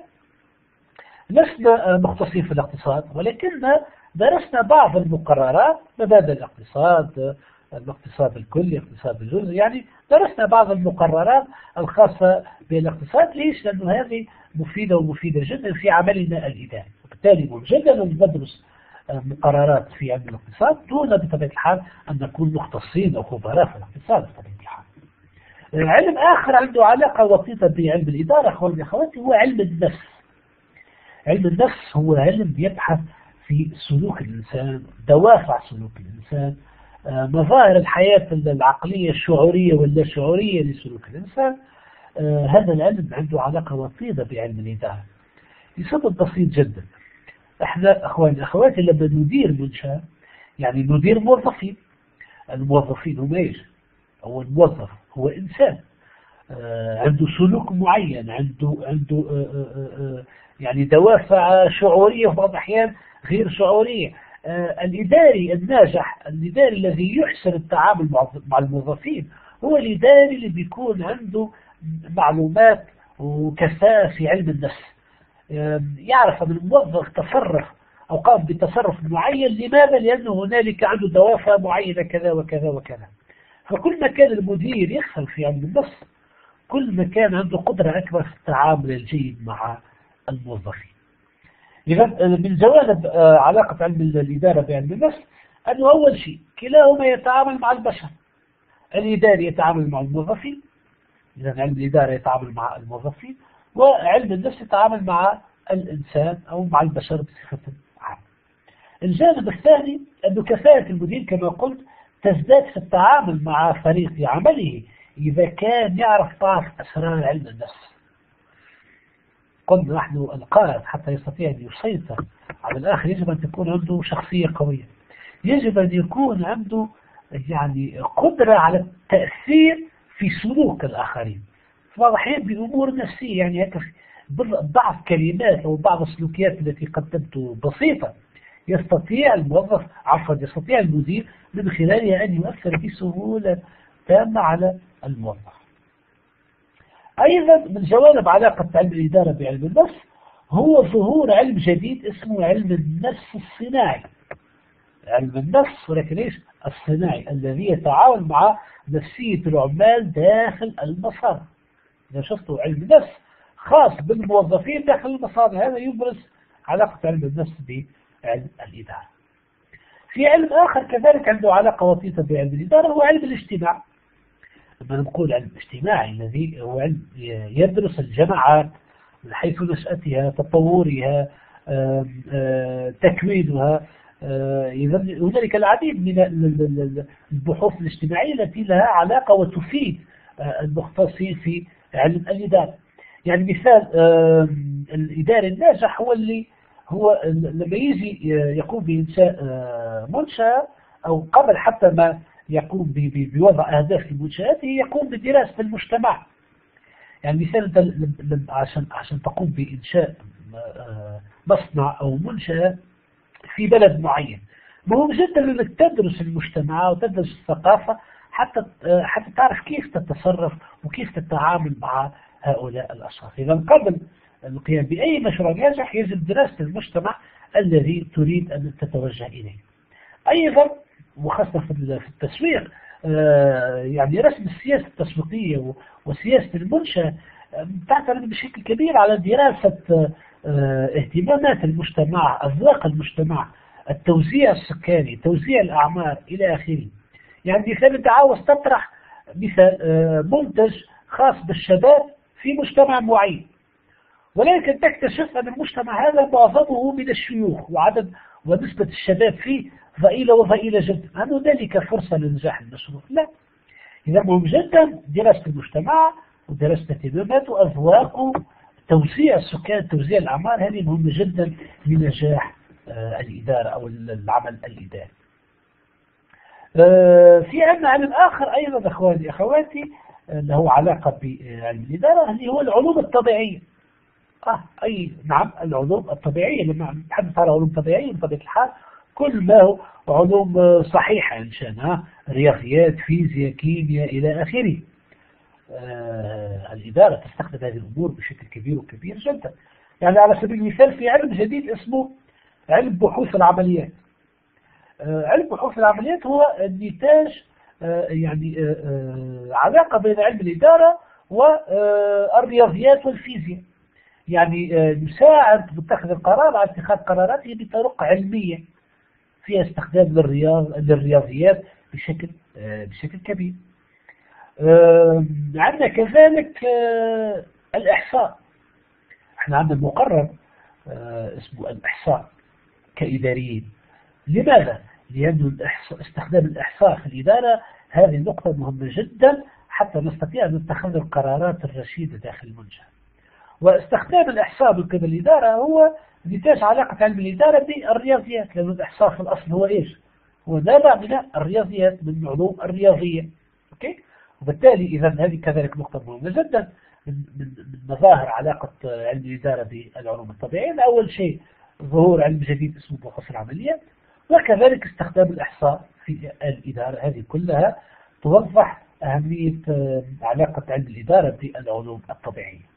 لسنا مختصين في الاقتصاد، ولكننا درسنا بعض المقررات، مبادئ الاقتصاد، الاقتصاد الكلي، الاقتصاد الجزئي، يعني درسنا بعض المقررات الخاصة بالاقتصاد. ليش؟ لأنه هذه مفيدة ومفيدة جدا في عملنا الإداري، وبالتالي مهم جدا أن ندرس مقررات في علم الاقتصاد دون بطبيعة الحال أن نكون مختصين أو خبراء في الاقتصاد بطبيعة الحال. علم آخر عنده علاقة وطيدة بعلم الإدارة أخواني أخواتي هو علم النفس. علم النفس هو علم يبحث في سلوك الإنسان، دوافع سلوك الإنسان، مظاهر الحياة العقلية الشعورية واللا شعورية لسلوك الإنسان. هذا العلم عنده علاقة وطيدة بعلم الإدارة لسبب بسيط جدا. احنا أخواني أخواتي لما ندير منشأة يعني ندير موظفين، الموظفين هم ايش؟ هو الموظف هو إنسان عنده سلوك معين، عنده عنده يعني دوافع شعورية وفي بعض الأحيان غير شعورية. الإداري الناجح، الإداري الذي يحسن التعامل مع الموظفين هو الإداري اللي بيكون عنده معلومات وكفاءة في علم النفس، يعرف أن الموظف تصرف أو قام بتصرف معين، لماذا؟ لأنه هنالك عنده دوافع معينة كذا وكذا وكذا. فكل ما كان المدير يفهم في علم النفس كل ما كان عنده قدرة أكبر في التعامل الجيد مع الموظفين. إذا من جوانب علاقة علم الإدارة بعلم النفس أنه أول شيء كلاهما يتعامل مع البشر. الإداري يتعامل مع الموظفين، إذا علم الإدارة يتعامل مع الموظفين، وعلم النفس يتعامل مع الإنسان أو مع البشر بصفة عامة. الجانب الثاني أنه كفاءة المدير كما قلت تزداد في التعامل مع فريق عمله إذا كان يعرف بعض أسرار علم النفس. قلنا نحن القائد حتى يستطيع أن يسيطر على الآخر يجب أن تكون عنده شخصية قوية، يجب أن يكون عنده يعني قدرة على التأثير في سلوك الآخرين في بعض الأحيان بأمور نفسية، يعني هيك بعض كلمات أو بعض السلوكيات التي قد تبدو بسيطة يستطيع الموظف عفوا يستطيع المدير من خلالها أن يؤثر بسهولة تامة على الموظف. أيضا من جوانب علاقة علم الإدارة بعلم النفس هو ظهور علم جديد اسمه علم النفس الصناعي. علم النفس ولكن إيش؟ الصناعي الذي يتعاون مع نفسية العمال داخل المصانع. إذا شفتوا علم نفس خاص بالموظفين داخل المصانع، هذا يبرز علاقة علم النفس بعلم الإدارة. في علم آخر كذلك عنده علاقة وطيدة بعلم الإدارة هو علم الاجتماع. لما نقول علم اجتماعي الذي هو علم يدرس الجماعات من حيث نشأتها، تطورها، تكوينها. إذا هنالك العديد من البحوث الاجتماعية التي لها علاقة وتفيد المختصين في علم الإدارة. يعني مثال الإداري الناجح هو اللي هو لما يجي يقوم بإنشاء منشأة أو قبل حتى ما يقوم بوضع أهداف لمنشآته يقوم بدراسة المجتمع. يعني مثال عشان عشان تقوم بإنشاء مصنع أو منشأة في بلد معين مهم جدا أنك تدرس المجتمع وتدرس الثقافة حتى حتى تعرف كيف تتصرف وكيف تتعامل مع هؤلاء الأشخاص. إذا قبل القيام بأي مشروع ناجح يجب دراسة المجتمع الذي تريد أن تتوجه إليه. أيضا وخاصة في التسويق يعني رسم السياسة التسويقية وسياسة المنشأ تعتمد بشكل كبير على دراسة اهتمامات المجتمع، أذواق المجتمع، التوزيع السكاني، توزيع الأعمار إلى آخره. يعني مثلا أنت عاوز تطرح مثل منتج خاص بالشباب في مجتمع معين، ولكن تكتشف أن المجتمع هذا معظمه من الشيوخ وعدد ونسبة الشباب فيه ضئيلة وضئيلة جدا. هل هنالك فرصة لنجاح المشروع؟ لا. إذا مهم جدا دراسة المجتمع ودراسة اهتماماته وأذواقه، توزيع السكان، توزيع الأعمار، هذه مهمة جدا لنجاح الإدارة أو العمل الإداري. في عندنا علم آخر أيضا أخواني أخواتي له علاقة بعلم الإدارة، اللي هو العلوم الطبيعية. آه أي نعم العلوم الطبيعية. لما نتحدث عن علوم طبيعية بطبيعة الحال كل ما هو علوم صحيحة إن شاءنا، رياضيات، فيزياء، كيمياء إلى آخره. آه الإدارة تستخدم هذه الأمور بشكل كبير وكبير جدا. يعني على سبيل المثال في علم جديد اسمه علم بحوث العمليات. آه علم بحوث العمليات هو نتاج آه يعني آه آه علاقة بين علم الإدارة والرياضيات والفيزياء. يعني آه يساعد متخذ القرار على اتخاذ قراراته بطرق علمية فيها استخدام للرياض للرياضيات بشكل آه بشكل كبير. آه عندنا كذلك آه الإحصاء. احنا عندنا مقرر آه اسمه الإحصاء كإداريين. لماذا؟ لأن استخدام الإحصاء في الإدارة هذه نقطة مهمة جدا حتى نستطيع أن نتخذ القرارات الرشيدة داخل المنشأ. واستخدام الإحصاء من قبل الإدارة هو نتاج علاقة علم الإدارة بالرياضيات، لأن الإحصاء في الأصل هو إيش؟ هو نابع من الرياضيات، من العلوم الرياضية. أوكي؟ وبالتالي إذا هذه كذلك نقطة مهمة جدا من من مظاهر علاقة علم الإدارة بالعلوم الطبيعية. أول شيء ظهور علم جديد اسمه بحوث العمليات، وكذلك استخدام الإحصاء في الإدارة. هذه كلها توضح أهمية علاقة علم الإدارة بالعلوم الطبيعية.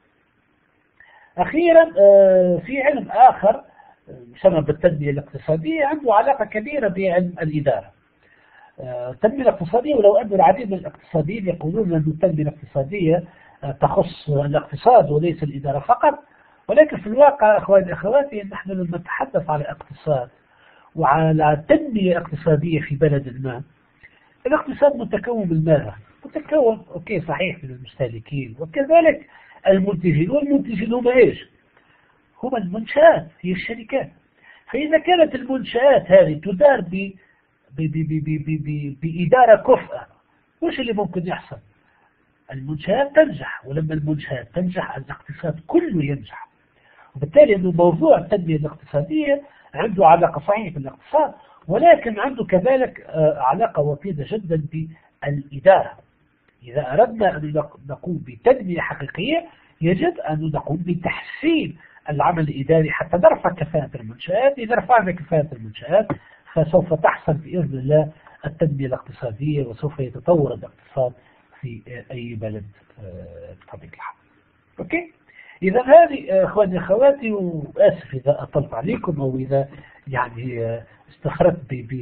أخيرا في علم آخر يسمى بالتنمية الاقتصادية، عنده علاقة كبيرة بعلم الإدارة. التنمية الاقتصادية، ولو أن العديد من الاقتصاديين يقولون أن التنمية الاقتصادية تخص الاقتصاد وليس الإدارة فقط، ولكن في الواقع أخواني أخواتي نحن لما نتحدث على اقتصاد وعلى تنمية اقتصادية في بلد ما، الاقتصاد متكون من ماذا؟ متكون أوكي صحيح من المستهلكين وكذلك المنتجين، والمنتجين هم إيش؟ هم المنشآت، هي الشركات. فإذا كانت المنشآت هذه تدار ب ب ب ب ب ب بإدارة كفءة، وش اللي ممكن يحصل؟ المنشآت تنجح، ولما المنشآت تنجح الاقتصاد كله ينجح. وبالتالي أنه موضوع التنمية الاقتصادية عنده علاقة صحيحة بالاقتصاد، ولكن عنده كذلك علاقة وطيدة جدا بالإدارة. إذا أردنا أن نقوم بتنمية حقيقية يجب أن نقوم بتحسين العمل الإداري حتى نرفع كفاءة المنشآت. إذا رفعنا كفاءة المنشآت فسوف تحصل بإذن الله التنمية الاقتصادية، وسوف يتطور الاقتصاد في أي بلد بطبيعة الحال. أوكي؟ إذا هذه أخواني أخواتي، وآسف إذا أطلت عليكم أو إذا يعني استخرت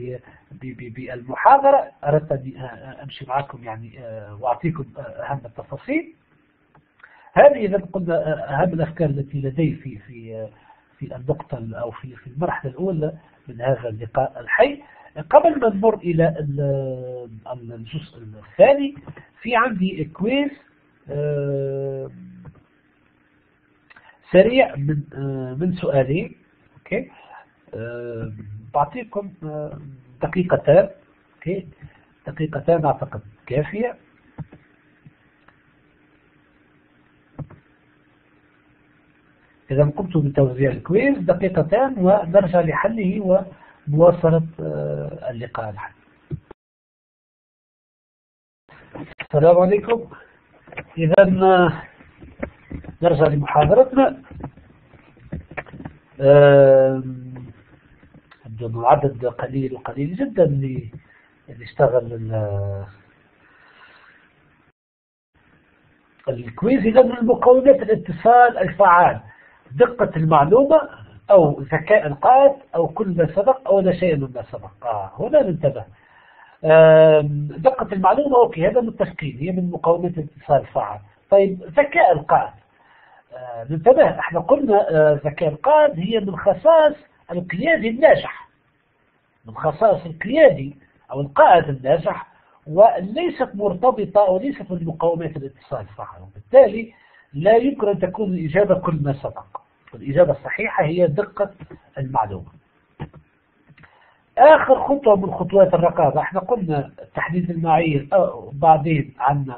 بالمحاضرة، أردت أن أمشي معكم يعني وأعطيكم أهم التفاصيل. هذه إذا قلنا أهم الأفكار التي لدي في في في النقطة أو في في المرحلة الأولى من هذا اللقاء الحي. قبل ما نمر إلى الجزء الثاني، في عندي كويز سريع من من سؤالين. أوكي، بعطيكم دقيقتان. أوكي، دقيقتان أعتقد كافية. إذا قمت بتوزيع الكويز دقيقتان ونرجع لحله ومواصلة اللقاء الحي. السلام عليكم. إذا نرجع لمحاضرتنا. أبدو أنه عدد قليل وقليل جدا اللي اشتغل الكويز. إذا من مقومات الاتصال الفعال دقة المعلومة أو ذكاء القائد أو كل ما سبق أو لا شيء مما سبق. آه هنا ننتبه. دقة المعلومة أوكي، هذا متفقين، هي من مقومات الاتصال الفاعل. طيب ذكاء القائد، ننتبه احنا قلنا ذكاء القائد هي من خصائص القيادي الناجح، من خصائص القيادي أو القائد الناجح، وليست مرتبطة وليست من مقومات الاتصال الفاعل، وبالتالي لا يمكن أن تكون الإجابة كل ما سبق. الإجابة الصحيحة هي دقة المعلومة. آخر خطوة من خطوات الرقابة، احنا قلنا تحديد المعايير، بعدين عندنا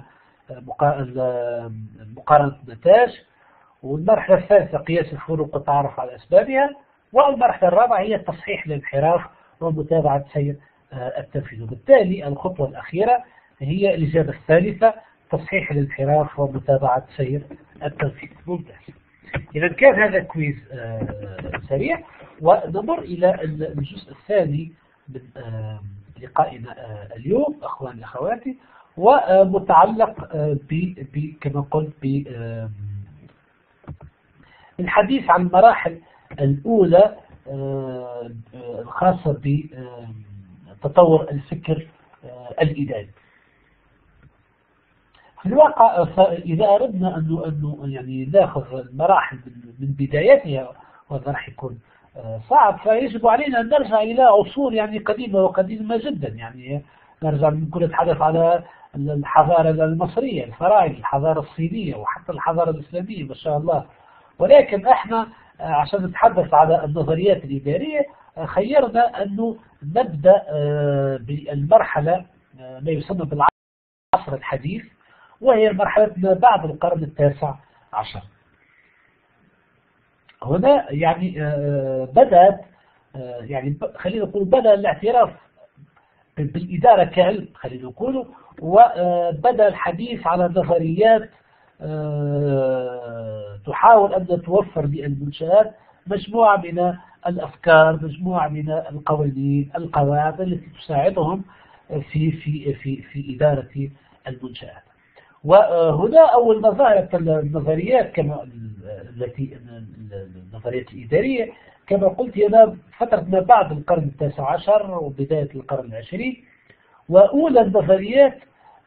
مقارنة النتائج، والمرحلة الثالثة قياس الفروق والتعرف على أسبابها، والمرحلة الرابعة هي تصحيح الانحراف ومتابعة سير التنفيذ. وبالتالي الخطوة الأخيرة هي الإجابة الثالثة، تصحيح الانحراف ومتابعة سير التنفيذ. ممتاز. إذا كان هذا كويز سريع، ونمر إلى الجزء الثاني من لقائنا اليوم أخواني أخواتي، ومتعلق ب كما قلت بالحديث عن المراحل الأولى الخاصة بتطور الفكر الإداري. في الواقع إذا أردنا أنه أنه يعني نأخذ المراحل من بدايتها، وهذا راح يكون صعب، فيجب علينا أن نرجع إلى عصور يعني قديمة وقديمة جدا. يعني نرجع نقول نتحدث على الحضارة المصرية، الفراعنة، الحضارة الصينية، وحتى الحضارة الإسلامية ما شاء الله. ولكن احنا عشان نتحدث على النظريات الإدارية خيرنا أنه نبدأ بالمرحلة ما يسمى بالعصر الحديث، وهي مرحلة ما بعد القرن التاسع عشر. هنا يعني بدأت يعني خلينا نقول بدأ الاعتراف بالإدارة كعلم خلينا نقول، وبدأ الحديث على نظريات تحاول أن توفر للمنشآت مجموعة من الأفكار، مجموعة من القوانين، القواعد التي تساعدهم في في في في إدارة المنشآت. وهنا أول ما ظهرت النظريات كما التي النظريات الإدارية كما قلت هنا فترة ما بعد القرن التاسع عشر وبداية القرن العشرين. وأولى النظريات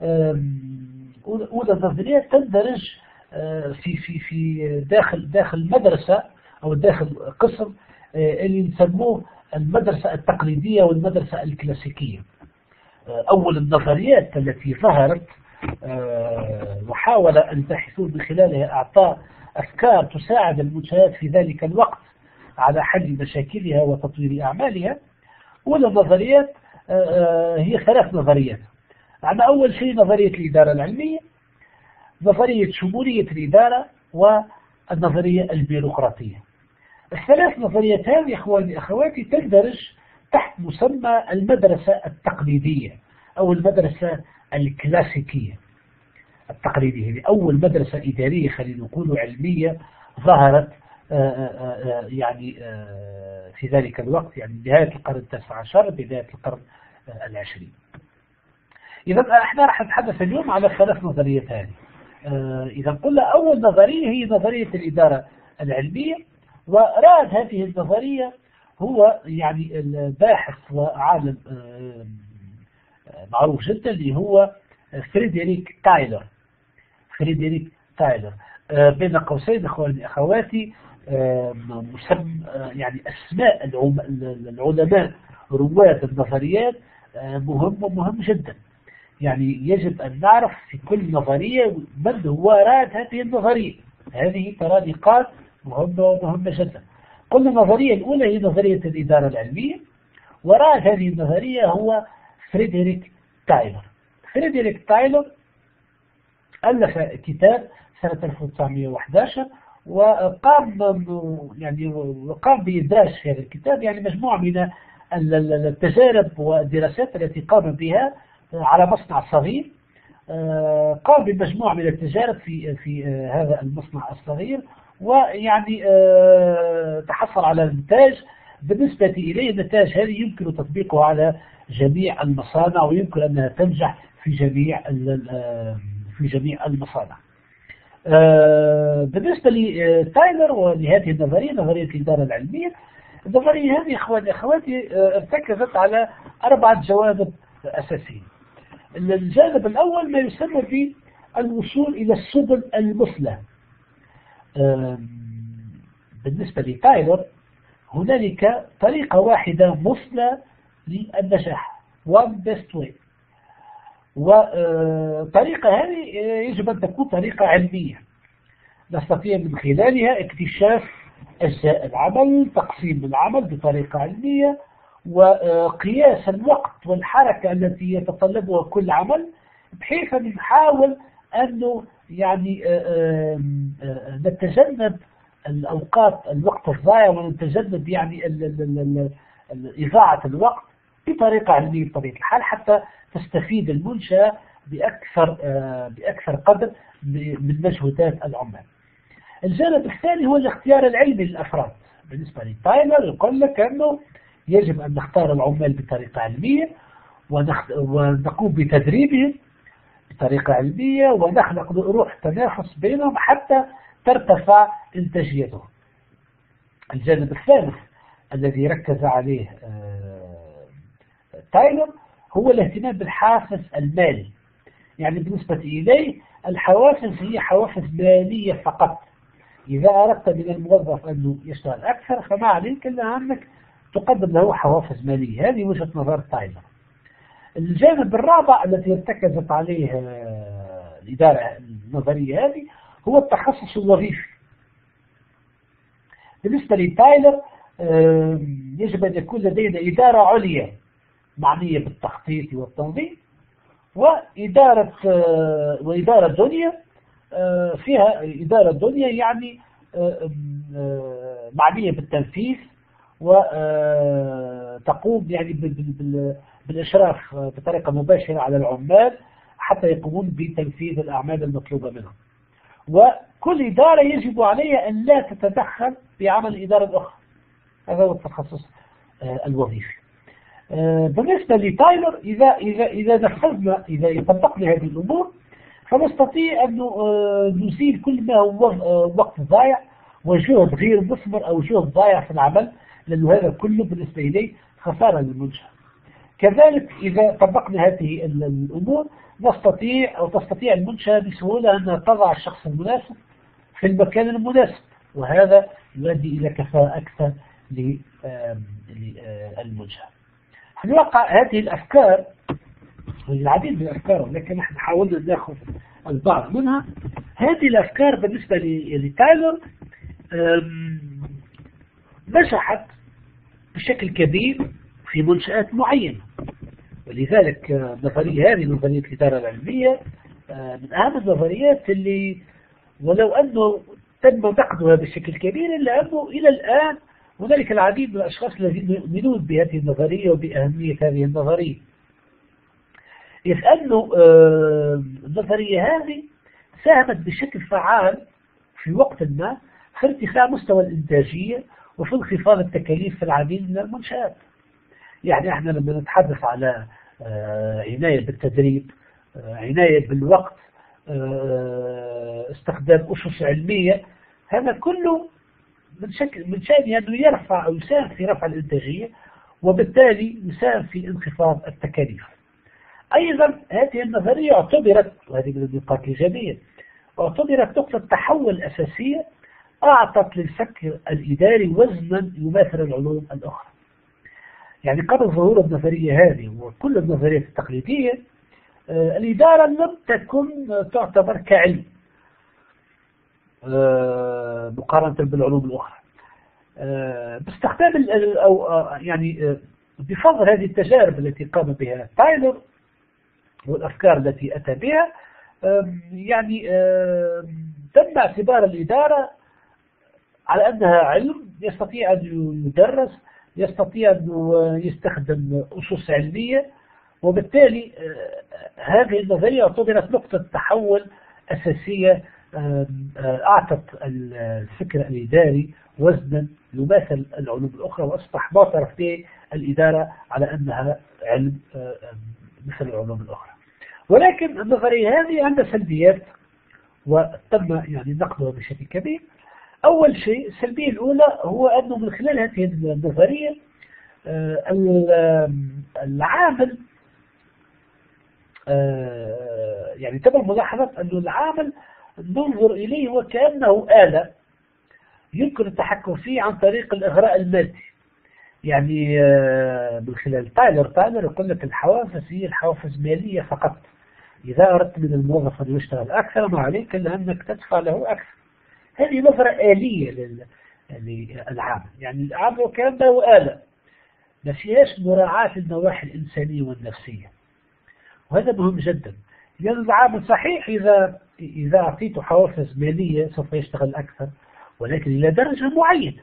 أولى النظريات تندرج في في في داخل داخل مدرسة أو داخل قسم اللي نسموه المدرسة التقليدية والمدرسة الكلاسيكية. أول النظريات التي ظهرت وحاول الباحثون من خلالها إعطاء أفكار تساعد المنشآت في ذلك الوقت على حل مشاكلها وتطوير أعمالها. أولى النظريات هي ثلاث نظريات. عندنا أول شيء نظرية الإدارة العلمية، نظرية شمولية الإدارة، والنظرية البيروقراطية. الثلاث نظريات هذه إخواني أخواتي تندرج تحت مسمى المدرسة التقليدية أو المدرسة الكلاسيكية التقليدية. يعني أول مدرسة إدارية خلينا نقول علمية ظهرت يعني في ذلك الوقت، يعني نهاية القرن التاسع عشر بداية القرن العشرين. إذا احنا راح نتحدث اليوم على ثلاث نظريات هذه. إذا قلنا أول نظرية هي نظرية الإدارة العلمية، ورائد هذه النظرية هو يعني الباحث وعالم معروف جدا اللي هو فريدريك تايلر. فريدريك تايلر بين قوسين اخواني اخواتي مسمى يعني اسماء العلماء رواد النظريات مهم ومهم جدا. يعني يجب ان نعرف في كل نظرية من هو رائد هذه النظرية. هذه ترى نقاط مهمة ومهمة جدا. قلنا النظرية الاولى هي نظرية الادارة العلمية، ورائد هذه النظرية هو فريدريك تايلر. فريدريك تايلر ألف كتاب سنة ألف وتسعمئة وأحد عشر، وقام يعني وقام بإدراج في هذا الكتاب يعني مجموعة من التجارب والدراسات التي قام بها على مصنع صغير. قام بمجموعة من التجارب في في هذا المصنع الصغير، ويعني تحصل على النتاج. بالنسبة إليه النتاج هذه يمكن تطبيقه على جميع المصانع، ويمكن أنها تنجح في جميع في جميع المصانع. بالنسبة لتايلر ولهذه النظرية نظرية الإدارة العلمية، النظرية هذه إخواني أخواتي ارتكزت على أربعة جوانب أساسية. الجانب الأول ما يسمى بالوصول إلى السبل المثلى. بالنسبة لتايلور هنالك طريقة واحدة مثلى للنجاح، one best way، وطريقة هذه يجب أن تكون طريقة علمية نستطيع من خلالها اكتشاف أجزاء العمل، تقسيم العمل بطريقة علمية، وقياس الوقت والحركة التي يتطلبها كل عمل، بحيث أن نحاول أنه يعني نتجنب الأوقات الوقت الضائع، ونتجنب يعني إضاعة الوقت بطريقة علمية بطبيعة الحال، حتى تستفيد المنشأة بأكثر بأكثر قدر من مجهودات العمال. الجانب الثاني هو الاختيار العلمي للأفراد. بالنسبة لتايلور يقول لك أنه يجب أن نختار العمال بطريقة علمية، ونقوم بتدريبهم بطريقة علمية، ونخلق روح تنافس بينهم حتى ترتفع إنتاجيتهم. الجانب الثالث الذي ركز عليه تايلور هو الاهتمام بالحافز المالي. يعني بالنسبة إليه الحوافز هي حوافز مالية فقط. إذا أردت من الموظف أنه يشتغل أكثر فما عليك إلا أنك تقدم له حوافز مالية. هذه وجهة نظر تايلور. الجانب الرابع الذي ارتكزت عليه الإدارة النظرية هذه هو التخصص الوظيفي. بالنسبة لتايلور يجب أن يكون لدينا إدارة عليا معنية بالتخطيط والتنظيم، وإدارة وإدارة دنيا فيها إدارة دنيا يعني معنية بالتنفيذ، وتقوم يعني بالإشراف بطريقة مباشرة على العمال حتى يقومون بتنفيذ الأعمال المطلوبة منهم. وكل إدارة يجب عليها أن لا تتدخل بعمل الإدارة الأخرى. هذا هو التخصص الوظيفي. بالنسبة لتايلور إذا إذا إذا نفذنا إذا طبقنا هذه الأمور فنستطيع أن نزيل كل ما هو وقت ضائع وجهد غير مثمر أو جهد ضائع في العمل، لأنه هذا كله بالنسبة إليه خسارة للمنشأة. كذلك إذا طبقنا هذه الأمور نستطيع أو تستطيع المنشأة بسهولة أن تضع الشخص المناسب في المكان المناسب، وهذا يؤدي إلى كفاءة أكثر للمنشأة. في الواقع هذه الأفكار العديد من الأفكار، ولكن نحن حاولنا نأخذ البعض منها. هذه الأفكار بالنسبة لتايلور نجحت بشكل كبير في منشآت معينة، ولذلك النظرية هذه نظرية الإدارة العلمية من أهم النظريات اللي ولو أنه تم نقدها بشكل كبير إلا أنه إلى الآن هنالك العديد من الأشخاص الذين يؤمنون بهذه النظرية وبأهمية هذه النظرية، إذ أنه النظرية هذه ساهمت بشكل فعال في وقت ما في ارتفاع مستوى الإنتاجية وفي انخفاض التكاليف في العديد من المنشآت. يعني احنا لما نتحدث على عناية بالتدريب، عناية بالوقت، استخدام أسس علمية، هذا كله من شكل من شأنه أنه يرفع أو يساهم في رفع الإنتاجية، وبالتالي يساهم في انخفاض التكاليف. أيضا هذه النظرية اعتبرت، وهذه من النقاط الإيجابية، اعتبرت نقطة تحول أساسية أعطت للفكر الإداري وزنا يماثل العلوم الأخرى. يعني قبل ظهور النظرية هذه وكل النظريات التقليدية الإدارة لم تكن تعتبر كعلم مقارنة بالعلوم الأخرى. باستخدام أو يعني بفضل هذه التجارب التي قام بها تايلور والأفكار التي أتى بها، يعني تم اعتبار الإدارة على أنها علم يستطيع أن يدرس، يستطيع أن يستخدم أسس علمية، وبالتالي هذه النظرية اعتبرت نقطة تحول أساسية أعطت الفكر الإداري وزنا يماثل العلوم الأخرى، وأصبح معترف به الإدارة على أنها علم مثل العلوم الأخرى. ولكن النظرية هذه عندها سلبيات وتم يعني نقدها بشكل كبير. أول شيء السلبية الأولى هو أنه من خلال هذه النظرية العامل يعني تم ملاحظة أن العامل ننظر إليه وكأنه آلة يمكن التحكم فيه عن طريق الإغراء المادي. يعني من خلال تايلر تايلر يقول لك الحوافز هي الحوافز مالية فقط. إذا أردت من الموظف أن يشتغل أكثر ما عليك إلا أنك تدفع له أكثر. هذه نظرة آلية للعامل، يعني العامل وكأنه آلة ما فيهاش مراعاة النواحي الإنسانية والنفسية، وهذا مهم جدا. لأن العامل صحيح إذا إذا أعطيته حوافز مالية سوف يشتغل أكثر، ولكن إلى درجة معينة.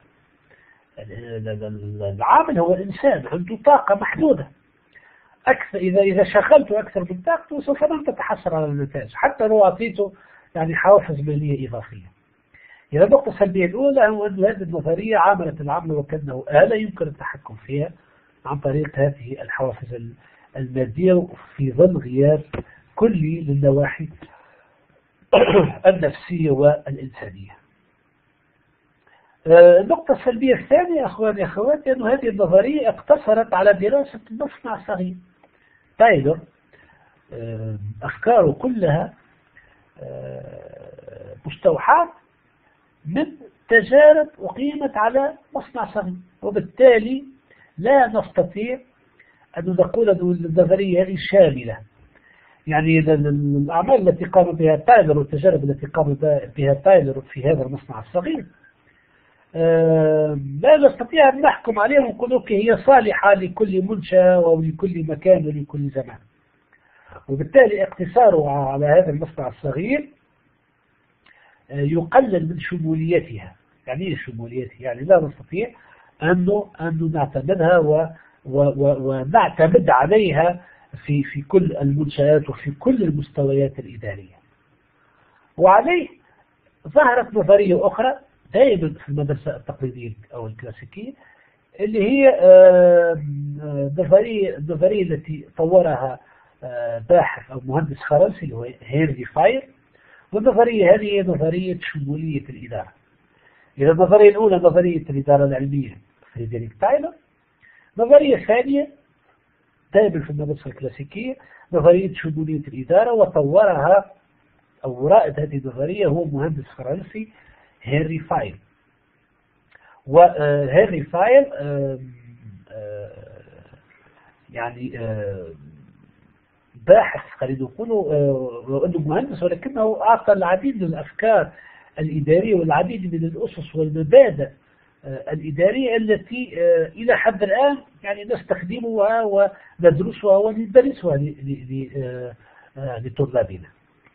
العامل هو إنسان عنده طاقة محدودة، أكثر إذا إذا شغلته أكثر من طاقته سوف لن تتحصل على النتائج حتى لو أعطيته يعني حوافز مالية إضافية. إذا النقطة السلبية الأولى هو أن هذه النظرية عاملت العامل وكأنه آلة يمكن التحكم فيها عن طريق هذه الحوافز المادية في ظل غياب كلي للنواحي النفسية والإنسانية. النقطة السلبية الثانية أخواني أخواتي أن هذه النظرية اقتصرت على دراسة المصنع الصغير. تايلور أفكاره كلها مستوحاة من تجارب أقيمت على مصنع صغير، وبالتالي لا نستطيع أن نقول أن النظرية هذه شاملة. يعني الأعمال التي قام بها تايلور والتجارب التي قام بها تايلور في هذا المصنع الصغير لا نستطيع أن نحكم عليها ونقول هي صالحة لكل منشأ ولكل مكان ولكل زمان. وبالتالي اقتصاره على هذا المصنع الصغير يقلل من شموليتها. يعني ايه شموليتها؟ يعني لا نستطيع أنه أن نعتمدها و و و ونعتمد عليها في في كل المنشآت وفي كل المستويات الإدارية. وعليه ظهرت نظرية أخرى دائما في المدرسة التقليدية أو الكلاسيكية، اللي هي نظرية النظرية التي طورها باحث أو مهندس فرنسي اللي هو هنري فاير. والنظرية هذه هي نظرية شمولية الإدارة. إذا النظرية الأولى نظرية الإدارة العلمية فريدريك تايلور. النظرية الثانية دائما في المدرسة الكلاسيكية نظرية شمولية الإدارة، وطورها أو رائد هذه النظرية هو مهندس فرنسي هنري فايل. وهنري فايل يعني باحث خلينا نقول أنه مهندس، ولكنه أعطى العديد من الأفكار الإدارية والعديد من الأسس والمبادئ الإدارية التي إلى حد الآن يعني نستخدمها وندرسها وندرسها لطلابنا.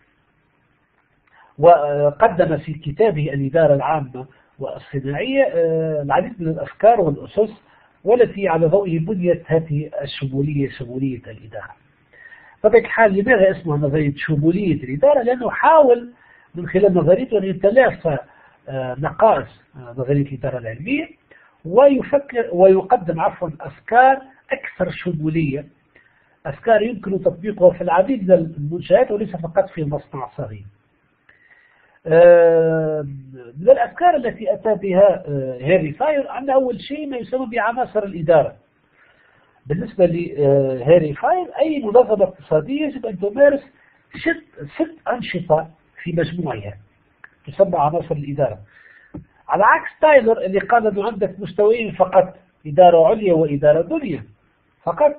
وقدم في كتابه الإدارة العامة والصناعية العديد من الأفكار والأسس والتي على ضوئه بنيت هذه الشمولية شمولية الإدارة. بطبيعة الحال لماذا اسمها نظرية شمولية الإدارة؟ لأنه حاول من خلال نظريته أن يتلافى نقائص نظرية الإدارة العلمية ويفكر ويقدم عفوا أفكار أكثر شمولية، أفكار يمكن تطبيقها في العديد من المنشآت وليس فقط في مصنع صغير. من الأفكار التي أتى بها هنري فاير عندنا أول شيء ما يسمى بعناصر الإدارة. بالنسبة لهنري فاير أي منظمة اقتصادية يجب أن تمارس ست, ست أنشطة في مجموعها تسمى عناصر الإدارة، على عكس تايلور اللي قال أنه عندك مستويين فقط، إدارة عليا وإدارة دنيا فقط.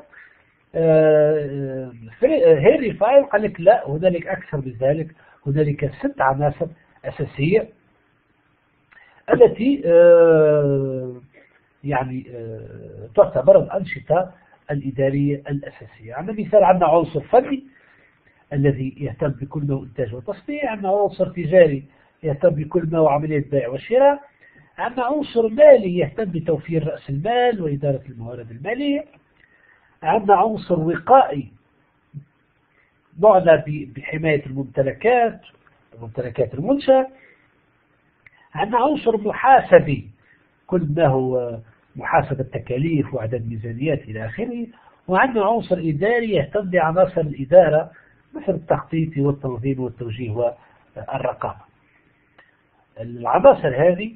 هنري فاير قال لك لا، هنالك أكثر من ذلك، هنالك ست عناصر أساسية التي يعني تعتبر الأنشطة الإدارية الأساسية. على مثال عندنا عنصر فني الذي يهتم بكل ما هو إنتاج وتصنيع، عندنا عنصر تجاري يهتم بكل ما هو عملية بيع وشراء، عندنا عنصر مالي يهتم بتوفير رأس المال وإدارة الموارد المالية، عندنا عنصر وقائي معنى بحماية الممتلكات ممتلكات المنشأ، عندنا عنصر محاسبي كل ما هو محاسبة تكاليف وعدد ميزانيات إلى آخره، وعندنا عنصر إداري يهتم بعناصر الإدارة مثل التخطيط والتنظيم والتوجيه والرقابة. العناصر هذه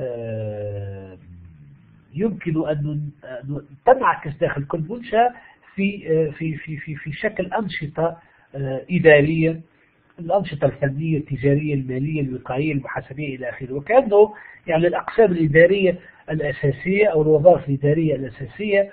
يمكن أن تنعكس داخل كل منشأة في في في في في شكل أنشطة إدارية، الأنشطة الفنية التجارية المالية الوقائية المحاسبية إلى آخره. وكأنه يعني الأقسام الإدارية الأساسية أو الوظائف الإدارية الأساسية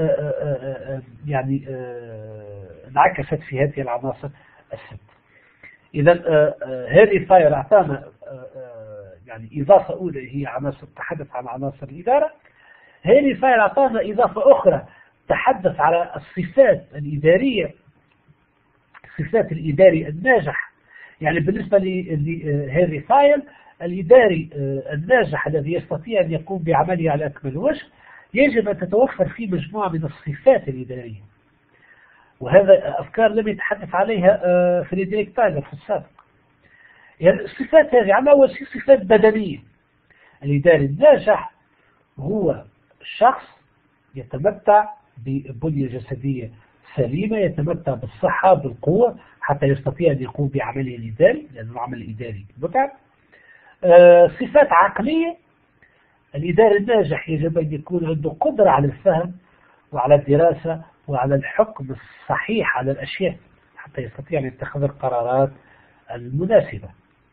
يعني انعكست في هذه العناصر الست. إذا هنري فاير أعطانا يعني إضافة أولى هي عناصر، تحدث عن عناصر الإدارة. هنري فاير أعطانا إضافة أخرى تحدث على الصفات الإدارية، صفات الإداري الناجح. يعني بالنسبة لهنري فاير الإداري الناجح الذي يستطيع أن يقوم بعمله على أكمل وجه يجب أن تتوفر فيه مجموعة من الصفات الإدارية، وهذا أفكار لم يتحدث عليها فريدريك تايلر في السابق. يعني الصفات هذه على أول شيء صفات بدنية. الإداري الناجح هو شخص يتمتع ببنية جسدية سليمة، يتمتع بالصحة بالقوة حتى يستطيع أن يقوم بعمله الإداري، لأن العمل الإداري متعب. آه صفات عقلية، الإداري الناجح يجب أن يكون عنده قدرة على الفهم وعلى الدراسة وعلى الحكم الصحيح على الأشياء حتى يستطيع أن يتخذ القرارات المناسبة.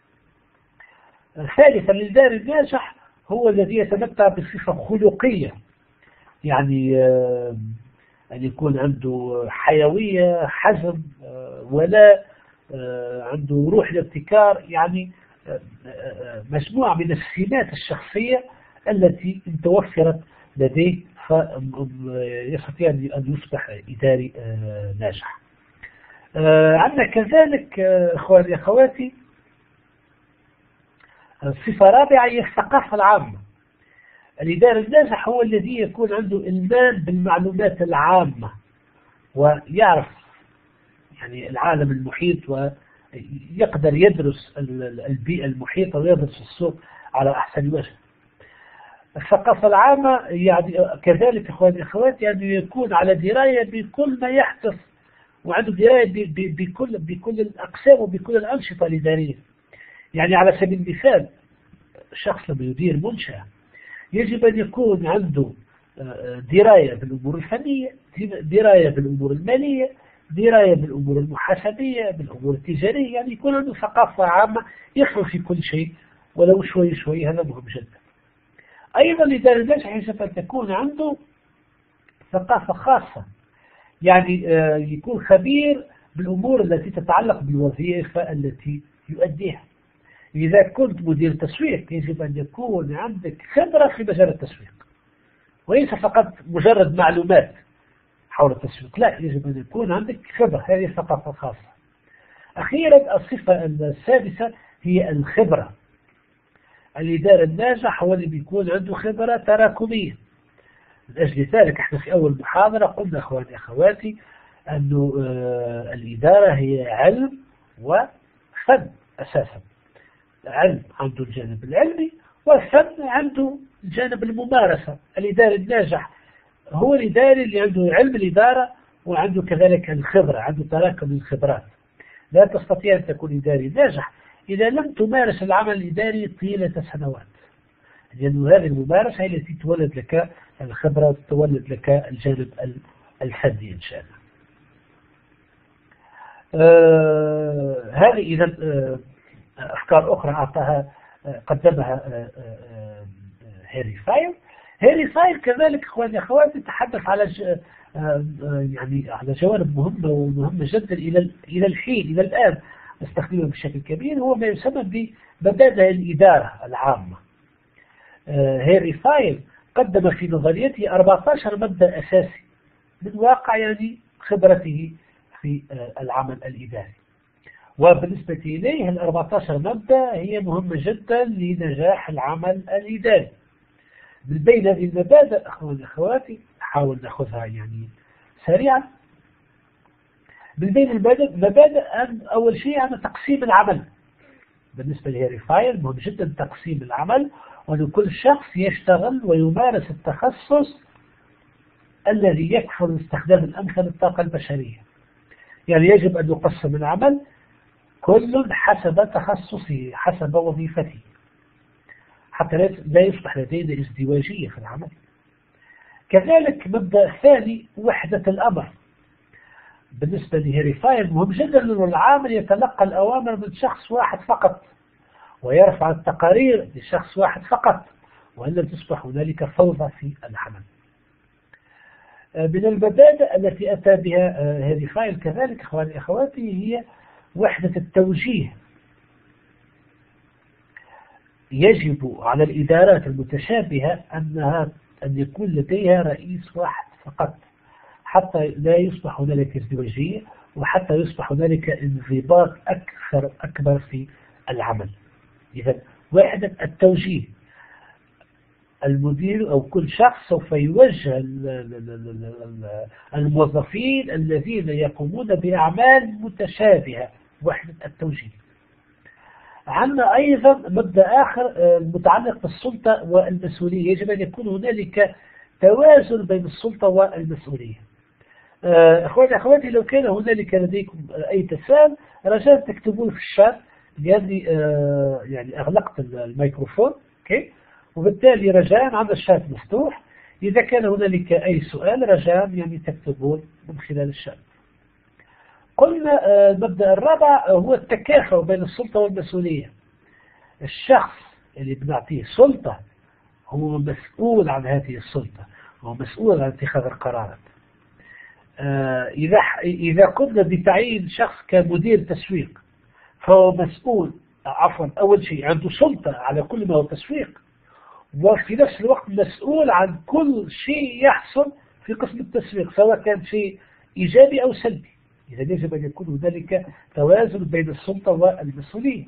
ثالثا الإداري الناجح هو الذي يتمتع بصفة خلقية، يعني آه أن يكون عنده حيوية، حزم، آه ولا آه عنده روح الابتكار، يعني مجموعة من السمات الشخصية التي إن توفرت لديه فيستطيع أن يصبح إداري ناجح. عندنا كذلك أخواني أخواتي صفة رابعة هي الثقافة العامة. الإداري الناجح هو الذي يكون عنده إلمام بالمعلومات العامة ويعرف يعني العالم المحيط ويقدر يدرس البيئة المحيطة ويدرس السوق على أحسن وجه. الثقافة العامة يعني كذلك إخواني أخواتي يعني يكون على دراية بكل ما يحدث وعنده دراية بكل بكل الأقسام وبكل الأنشطة الإدارية. يعني على سبيل المثال شخص لما يدير منشأة يجب أن يكون عنده دراية بالأمور الفنية، دراية بالأمور المالية، دراية بالأمور المحاسبية، بالأمور التجارية، يعني يكون عنده ثقافة عامة يفهم في كل شيء ولو شوي شوي. هذا مهم جدا. أيضا الإداري الناجح يجب أن تكون عنده ثقافة خاصة، يعني يكون خبير بالأمور التي تتعلق بالوظيفة التي يؤديها. إذا كنت مدير تسويق يجب أن يكون عندك خبرة في مجال التسويق وليس فقط مجرد معلومات حول التسويق، لا، يجب أن يكون عندك خبرة. هذه الثقافة الخاصة. أخيرا الصفة السادسة هي الخبرة. الإداري الناجح هو اللي بيكون عنده خبرة تراكمية. من أجل ذلك احنا في أول محاضرة قلنا أخواني أخواتي أنه آه الإدارة هي علم وفن أساسا. العلم عنده الجانب العلمي والفن عنده الجانب الممارسة. الإداري الناجح هو الإداري اللي عنده علم الإدارة وعنده كذلك الخبرة، عنده تراكم الخبرات. لا تستطيع أن تكون إداري ناجح إذا لم تمارس العمل الإداري طيلة سنوات، لأن هذه الممارسة هي التي تولد لك الخبرة وتولد لك الجانب الفني إن شاء الله. آه هذه إذا آه أفكار أخرى أعطاها آه قدمها آه آه هنري فاير. هنري فاير كذلك إخواني أخواتي تحدث على آه يعني على جوانب مهمة ومهمة جدا إلى إلى الحين إلى الآن نستخدمه بشكل كبير، هو ما يسمى بمبادئ الإدارة العامة. آه هنري فاير قدم في نظريته أربعة عشر مبدأ أساسي من واقع يعني خبرته في آه العمل الإداري، وبالنسبة إليه ال أربعة عشر مبدأ هي مهمة جدا لنجاح العمل الإداري. من بين هذه المبادئ أخواني أخواتي نحاول نأخذها يعني سريعا. من بين المبادئ مبادئ أن أول شيء أن تقسيم العمل. بالنسبة لهنري فاير مهم جدا تقسيم العمل، وأن كل شخص يشتغل ويمارس التخصص الذي يكفل استخدام الأمثل الطاقة البشرية. يعني يجب أن يقسم العمل كل حسب تخصصه حسب وظيفته حتى لا يصبح لدينا ازدواجية في العمل. كذلك مبدأ ثاني وحدة الأمر. بالنسبة لهاري فايل مهم جدا أن العامل يتلقى الأوامر من شخص واحد فقط ويرفع التقارير لشخص واحد فقط، وإلا تصبح هنالك فوضى في العمل. من المبادئ التي أتى بها هاري فايل كذلك أخواني أخواتي هي وحدة التوجيه. يجب على الإدارات المتشابهة أنها أن يكون لديها رئيس واحد فقط حتى لا يصبح هنالك ازدواجية، وحتى يصبح هنالك انضباط أكثر أكبر في العمل. إذا وحدة التوجيه، المدير أو كل شخص سوف يوجه الموظفين الذين يقومون بأعمال متشابهة، وحدة التوجيه. عندنا أيضا مبدأ آخر متعلق بالسلطة والمسؤولية. يجب أن يكون هنالك توازن بين السلطة والمسؤولية. أخواني أخواتي، لو كان هنالك لديكم أي تساؤل رجاء تكتبون في الشات، لأني يعني أغلقت الميكروفون. أوكي، وبالتالي رجاء عند الشات مفتوح. إذا كان هنالك أي سؤال رجاء يعني تكتبون من خلال الشات. قلنا المبدأ الرابع هو التكافؤ بين السلطة والمسؤولية. الشخص اللي بنعطيه سلطة هو مسؤول عن هذه السلطة، هو مسؤول عن اتخاذ القرارات. إذا إذا قمنا بتعيين شخص كمدير تسويق فهو مسؤول، عفوا أول شيء عنده سلطة على كل ما هو تسويق، وفي نفس الوقت مسؤول عن كل شيء يحصل في قسم التسويق سواء كان شيء إيجابي أو سلبي. إذا يجب أن يكون هنالك توازن بين السلطة والمسؤولية.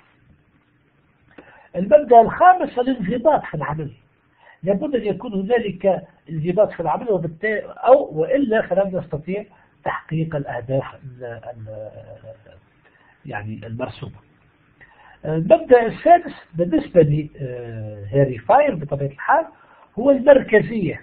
المبدأ الخامس الانضباط في العمل. لابد أن يكون هنالك انضباط في العمل، وبالتالي أو وإلا فلن نستطيع تحقيق الأهداف يعني المرسومة. المبدأ السادس بالنسبة لهاري فايل بطبيعة الحال هو المركزية.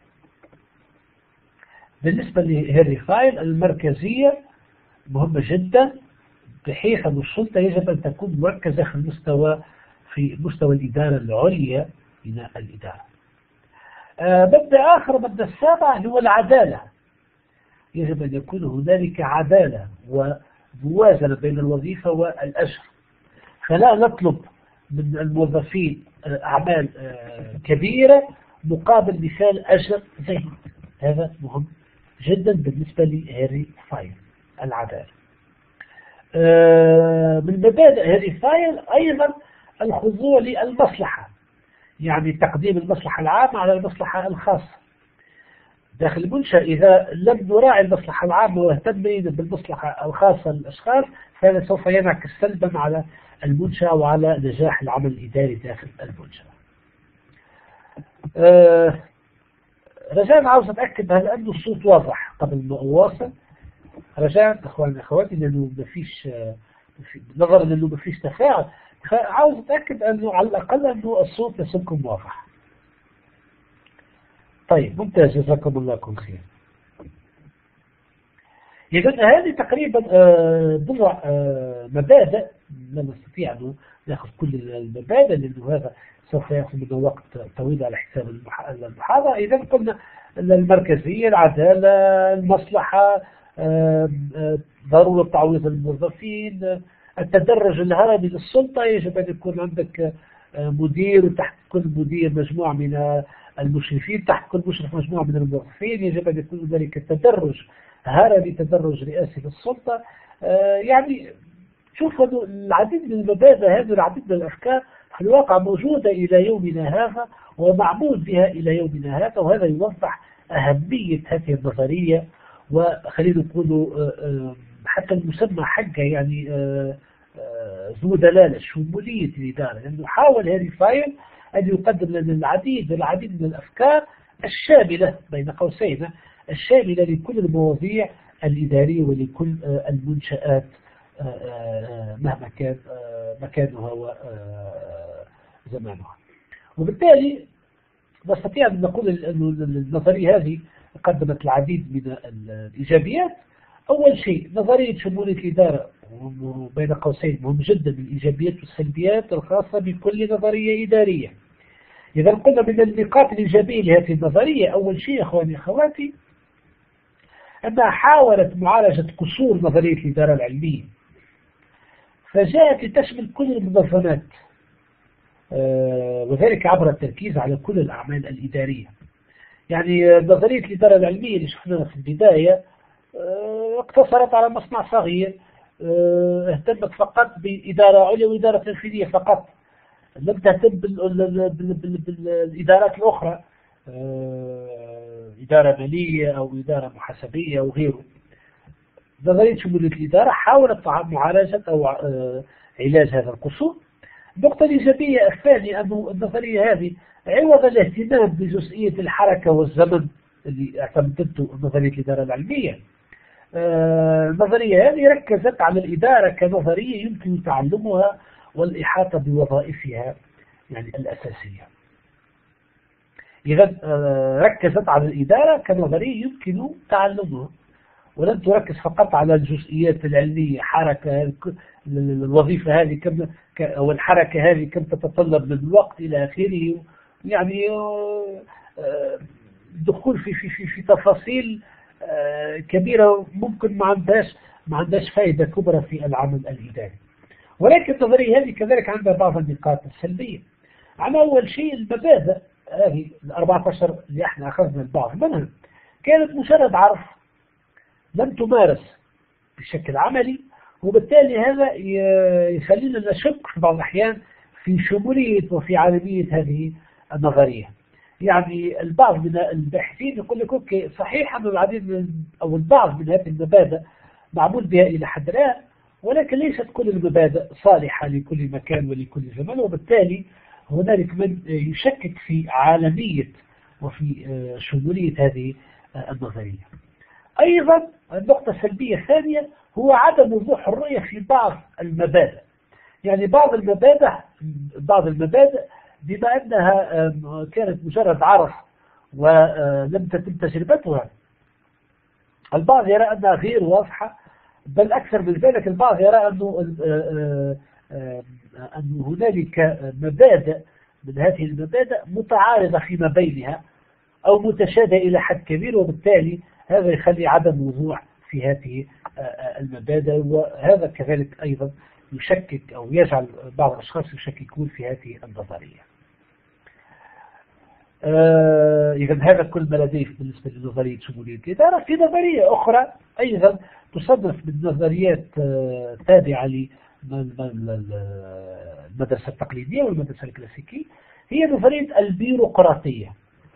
بالنسبة لهاري فايل المركزية مهمة جدا، بحيث أن السلطة يجب أن تكون مركزة في المستوى في مستوى الإدارة العليا من الإدارة. آه مبدأ آخر، مبدأ السابع هو العدالة. يجب أن يكون هنالك عدالة وموازنة بين الوظيفة والأجر، فلا نطلب من الموظفين أعمال آه كبيرة مقابل مثال أجر زهيد. هذا مهم جدا بالنسبة لهاري فايل، العدالة. آه من مبادئ هاري فايل أيضا الخضوع للمصلحة، يعني تقديم المصلحة العامة على المصلحة الخاصة. داخل المنشأ إذا لم نراعي المصلحة العامة واهتمينا بالمصلحة الخاصة للأشخاص فهذا سوف ينعكس سلبا على المنشأ وعلى نجاح العمل الإداري داخل المنشأ. آه رجاء عاوز أتأكد هل أنه الصوت واضح قبل ما أواصل. رجاء أخواني أخواتي لأنه ما فيش نظرا لأنه ما فيش تفاعل، فعاوز أتأكد أنه على الأقل أنه الصوت يصلكم واضح. طيب ممتاز، جزاكم الله كل خير. إذا هذه تقريبا بضع مبادئ، لا نستطيع أن نأخذ كل المبادئ لأنه هذا سوف يأخذ منا وقت طويل على حساب المحاضرة. إذا قلنا المركزية، العدالة، المصلحة، ضرورة تعويض الموظفين، التدرج الهرمي للسلطة. يجب أن يكون عندك مدير وتحت كل مدير مجموعة من المشرفين، تحت كل مشرف مجموعة من الموظفين. يجب أن يكون ذلك تدرج هرمي، تدرج رئاسي للسلطة. يعني شوف العديد من المبادئ هذه، العديد من الأفكار في الواقع موجودة إلى يومنا هذا ومعمول بها إلى يومنا هذا، وهذا يوضح أهمية هذه النظرية. وخلينا نقول حتى المسمى حقه يعني ذو دلالة شمولية الإدارة، لأنه حاول هاري فايل أن يقدم لنا العديد العديد من الأفكار الشاملة بين قوسين الشاملة لكل المواضيع الإدارية ولكل المنشآت مهما كان مكانها وزمانها. وبالتالي نستطيع أن نقول أن النظرية هذه قدمت العديد من الإيجابيات. أول شيء نظرية شمولية الإدارة، بين قوسين مهم جدا الإيجابيات والسلبيات الخاصة بكل نظرية إدارية. إذا قلنا من النقاط الإيجابية لهذه النظرية، أول شيء أخواني أخواتي أنها حاولت معالجة قصور نظرية الإدارة العلمية، فجاءت لتشمل كل المنظمات، وذلك عبر التركيز على كل الأعمال الإدارية. يعني نظرية الإدارة العلمية اللي شفناها في البداية اقتصرت على مصنع صغير، اهتمت فقط بإدارة عليا وإدارة تنفيذية فقط، لم تهتم بالإدارات الأخرى، إدارة مالية أو إدارة محاسبية أو غيره. نظرية شمولية الإدارة حاولت معالجة أو علاج هذا القصور. النقطة الإيجابية الثانية أن النظرية هذه عوض الاهتمام بجزئية الحركة والزمن اللي اعتمدته نظرية الإدارة العلمية، النظرية هذه ركزت على الإدارة كنظرية يمكن تعلمها والإحاطة بوظائفها يعني الأساسية. إذا ركزت على الإدارة كنظرية يمكن تعلمها، ولم تركز فقط على الجزئيات العلمية، حركة الوظيفة هذه كم أو الحركة هذه كم تتطلب من الوقت إلى آخره، يعني دخول في في في في تفاصيل كبيرة ممكن ما عندهاش ما عندهاش فائدة كبرى في العمل الإداري. ولكن النظرية هذه كذلك عندها بعض النقاط السلبية. عن أول شيء المبادئ هذه الأربعة عشر اللي احنا أخذنا البعض منها كانت مجرد عرف لم تمارس بشكل عملي، وبالتالي هذا يخلينا نشك في بعض الأحيان في شمولية وفي عالمية هذه النظرية. يعني البعض من الباحثين يقول لك اوكي صحيح أن العديد من أو البعض من هذه المبادئ معمول بها إلى حد الآن، ولكن ليست كل المبادئ صالحة لكل مكان ولكل زمان، وبالتالي هنالك من يشكك في عالمية وفي شمولية هذه النظرية. أيضا النقطة السلبية الثانية هو عدم وضوح الرؤية في بعض المبادئ. يعني بعض المبادئ بعض المبادئ بما أنها كانت مجرد عرف ولم تتم تجربتها، البعض يرى أنها غير واضحة، بل أكثر من ذلك البعض يرى أنه أن هنالك مبادئ من هذه المبادئ متعارضة فيما بينها أو متشابهة إلى حد كبير، وبالتالي هذا يخلي عدم وضوح في هذه المبادئ، وهذا كذلك أيضا يشكك أو يجعل بعض الأشخاص يشككون في هذه النظرية. إذا هذا كل ما لديه بالنسبة لنظرية شمولية الإدارة. في نظرية أخرى أيضا تصنف من نظريات تابعة للمدرسة التقليدية والمدرسة الكلاسيكية، هي نظرية البيروقراطية.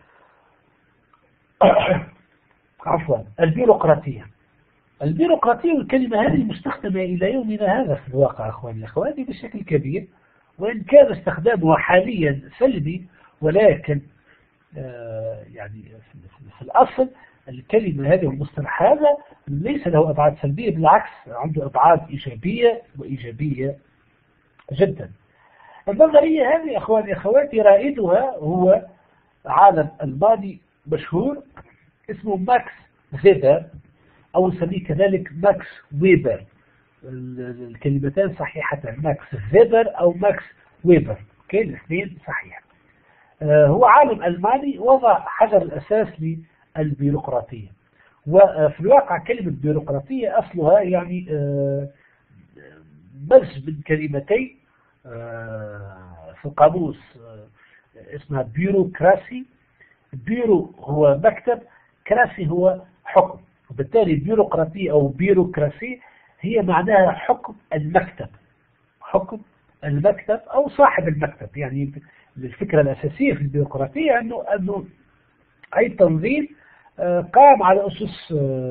عفوا البيروقراطية. البيروقراطية والكلمة هذه مستخدمة إلى يومنا هذا في الواقع أخواني أخواتي بشكل كبير، وإن كان استخدامها حاليا سلبي، ولكن آه يعني في الأصل الكلمة هذه والمصطلح هذا ليس له أبعاد سلبية، بالعكس عنده أبعاد إيجابية وإيجابية جدا. النظرية هذه أخواني أخواتي رائدها هو عالم ألماني مشهور اسمه ماكس فيبر، أو نسميه كذلك ماكس ويبر، الكلمتان صحيحتان ماكس فيبر أو ماكس ويبر، اوكي الاثنين صحيح. آه هو عالم ألماني وضع حجر الأساس للبيروقراطية. وفي الواقع كلمة بيروقراطية أصلها يعني آه مزج من كلمتين آه في القاموس آه اسمها بيروقراسي. بيرو هو مكتب، كراسي هو حكم، وبالتالي بيروقراطية أو بيروقراسي هي معناها حكم المكتب، حكم المكتب أو صاحب المكتب. يعني الفكرة الأساسية في البيروقراطية أنه أنه أي تنظيم قام على أسس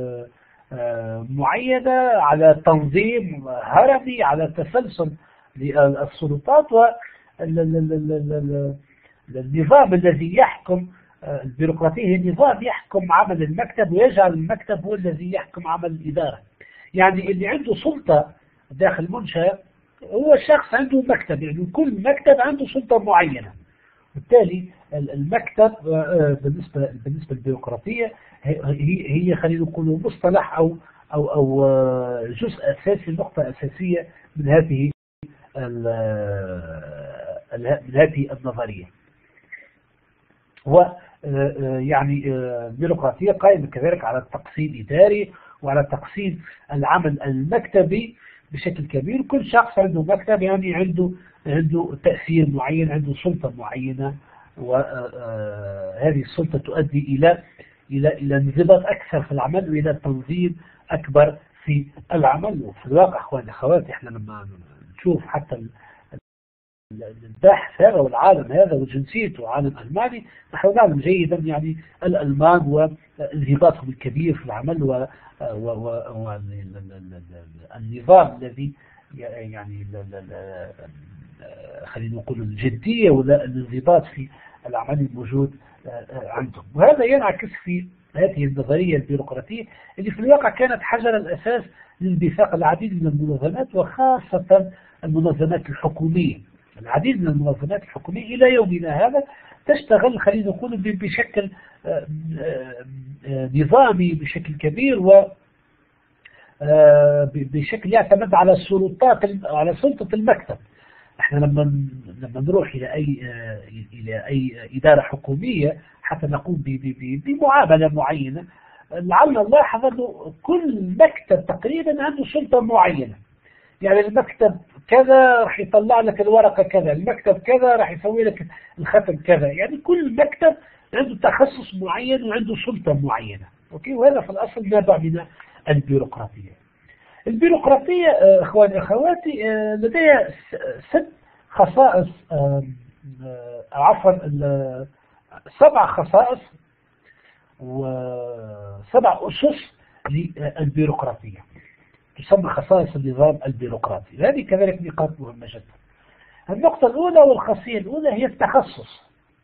معينة، على تنظيم هرمي، على تسلسل للسلطات، والنظام الذي يحكم البيروقراطية هي نظام يحكم عمل المكتب ويجعل المكتب هو الذي يحكم عمل الإدارة. يعني اللي عنده سلطة داخل منشأة هو شخص عنده مكتب، يعني كل مكتب عنده سلطة معينة. بالتالي المكتب بالنسبة بالنسبة للبيروقراطية هي هي خلينا نقول مصطلح أو أو أو جزء أساسي، نقطة أساسية من هذه من هذه النظرية. يعني بيروقراطية قائمة كذلك على التقسيم الإداري وعلى تقسيم العمل المكتبي بشكل كبير. كل شخص عنده مكتب يعني عنده عنده تأثير معين، عنده سلطة معينة، وهذه السلطة تؤدي إلى إلى إلى انضباط أكثر في العمل وإلى تنظيم أكبر في العمل. وفي الواقع أخواني أخواتي إحنا لما نشوف حتى الباحث هذا والعالم هذا وجنسيته عالم ألماني، نحن نعلم جيدا يعني الألمان وانضباطهم الكبير في العمل والنظام الذي يعني خلينا نقول الجدية والانضباط في العمل الموجود عندهم. وهذا ينعكس في هذه النظرية البيروقراطية اللي في الواقع كانت حجر الأساس لانبثاق العديد من المنظمات وخاصة المنظمات الحكومية. العديد من المنظمات الحكومية إلى يومنا هذا تشتغل خلينا نقول بشكل نظامي بشكل كبير و بشكل يعتمد على السلطات على سلطة المكتب. احنا لما لما نروح الى اي الى اي اداره حكوميه حتى نقوم بمعامله معينه، لعلنا نلاحظ انه كل مكتب تقريبا عنده سلطه معينه. يعني المكتب كذا راح يطلع لك الورقه كذا، المكتب كذا راح يسوي لك الختم كذا، يعني كل مكتب عنده تخصص معين وعنده سلطه معينه. اوكي، وهذا في الاصل نابع من البيروقراطيه. البيروقراطية اخواني اخواتي لديها ست خصائص، عفوا سبع خصائص وسبع اسس للبيروقراطية تسمى خصائص النظام البيروقراطي. هذه كذلك نقاط مهمة جدا. النقطة الأولى والخاصية الأولى هي التخصص.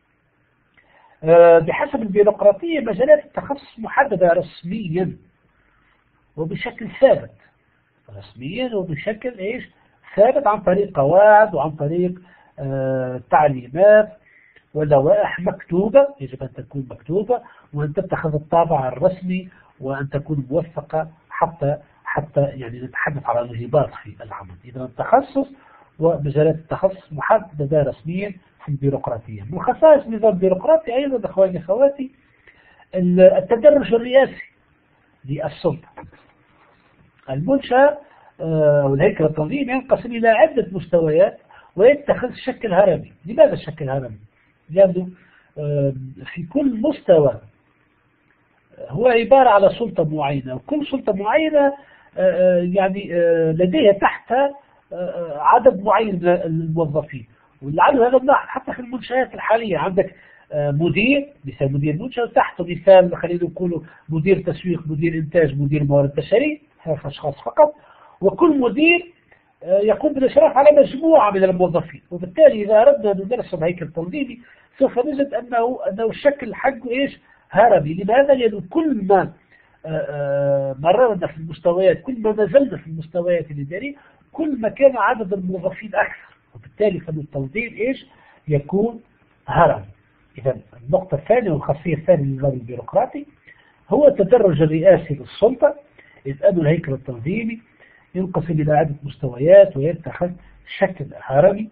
بحسب البيروقراطية مجالات التخصص محددة رسميا وبشكل ثابت، رسميا وبشكل ايش ثابت عن طريق قواعد وعن طريق آه تعليمات ولوائح مكتوبة، يجب أن تكون مكتوبة وأن تتخذ الطابع الرسمي وأن تكون موثقة حتى حتى يعني نتحدث على الانضباط في العمل. إذا التخصص ومجالات التخصص محددة رسميا في البيروقراطية. من خصائص النظام البيروقراطي أيضا أخواني أخواتي التدرج الرئاسي للسلطة. المنشأ أو الهيكل التنظيمي ينقسم إلى عدة مستويات ويتخذ شكل هرمي. لماذا الشكل هرمي؟ لأنه في كل مستوى هو عبارة على سلطة معينة، وكل سلطة معينة يعني لديها تحتها عدد معين من الموظفين. ولعله هذا نلاحظ حتى في المنشآت الحالية، عندك مدير مثال مدير منشأة وتحته مثال خلينا نقول مدير تسويق، مدير إنتاج، مدير موارد بشرية، ثلاث أشخاص فقط، وكل مدير يقوم بالإشراف على مجموعة من الموظفين. وبالتالي إذا أردنا أن نرسم هيكل تنظيمي سوف نجد أنه أنه الشكل حقه إيش هرمي. لماذا؟ لأنه كل ما مررنا في المستويات، كل ما نزلنا في المستويات الإدارية، كل ما كان عدد الموظفين أكثر، وبالتالي فالتنظيم إيش يكون هرمي. إذا النقطة الثانية والخاصية الثانية للنظام البيروقراطي هو التدرج الرئاسي للسلطة، إذ أن الهيكل التنظيمي ينقسم إلى عدة مستويات ويتخذ شكل هرمي.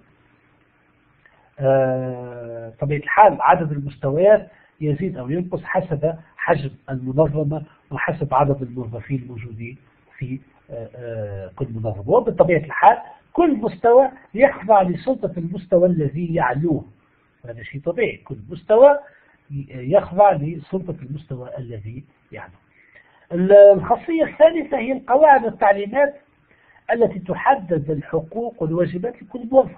آه طبيعة الحال عدد المستويات يزيد أو ينقص حسب حجم المنظمة وحسب عدد الموظفين الموجودين في آه آه كل منظمة. وبطبيعة الحال كل مستوى يخضع لسلطة المستوى الذي يعلوه، هذا شيء طبيعي، كل مستوى يخضع لسلطة المستوى الذي يعلوه. الخاصية الثالثة هي القواعد والتعليمات التي تحدد الحقوق والواجبات لكل موظف.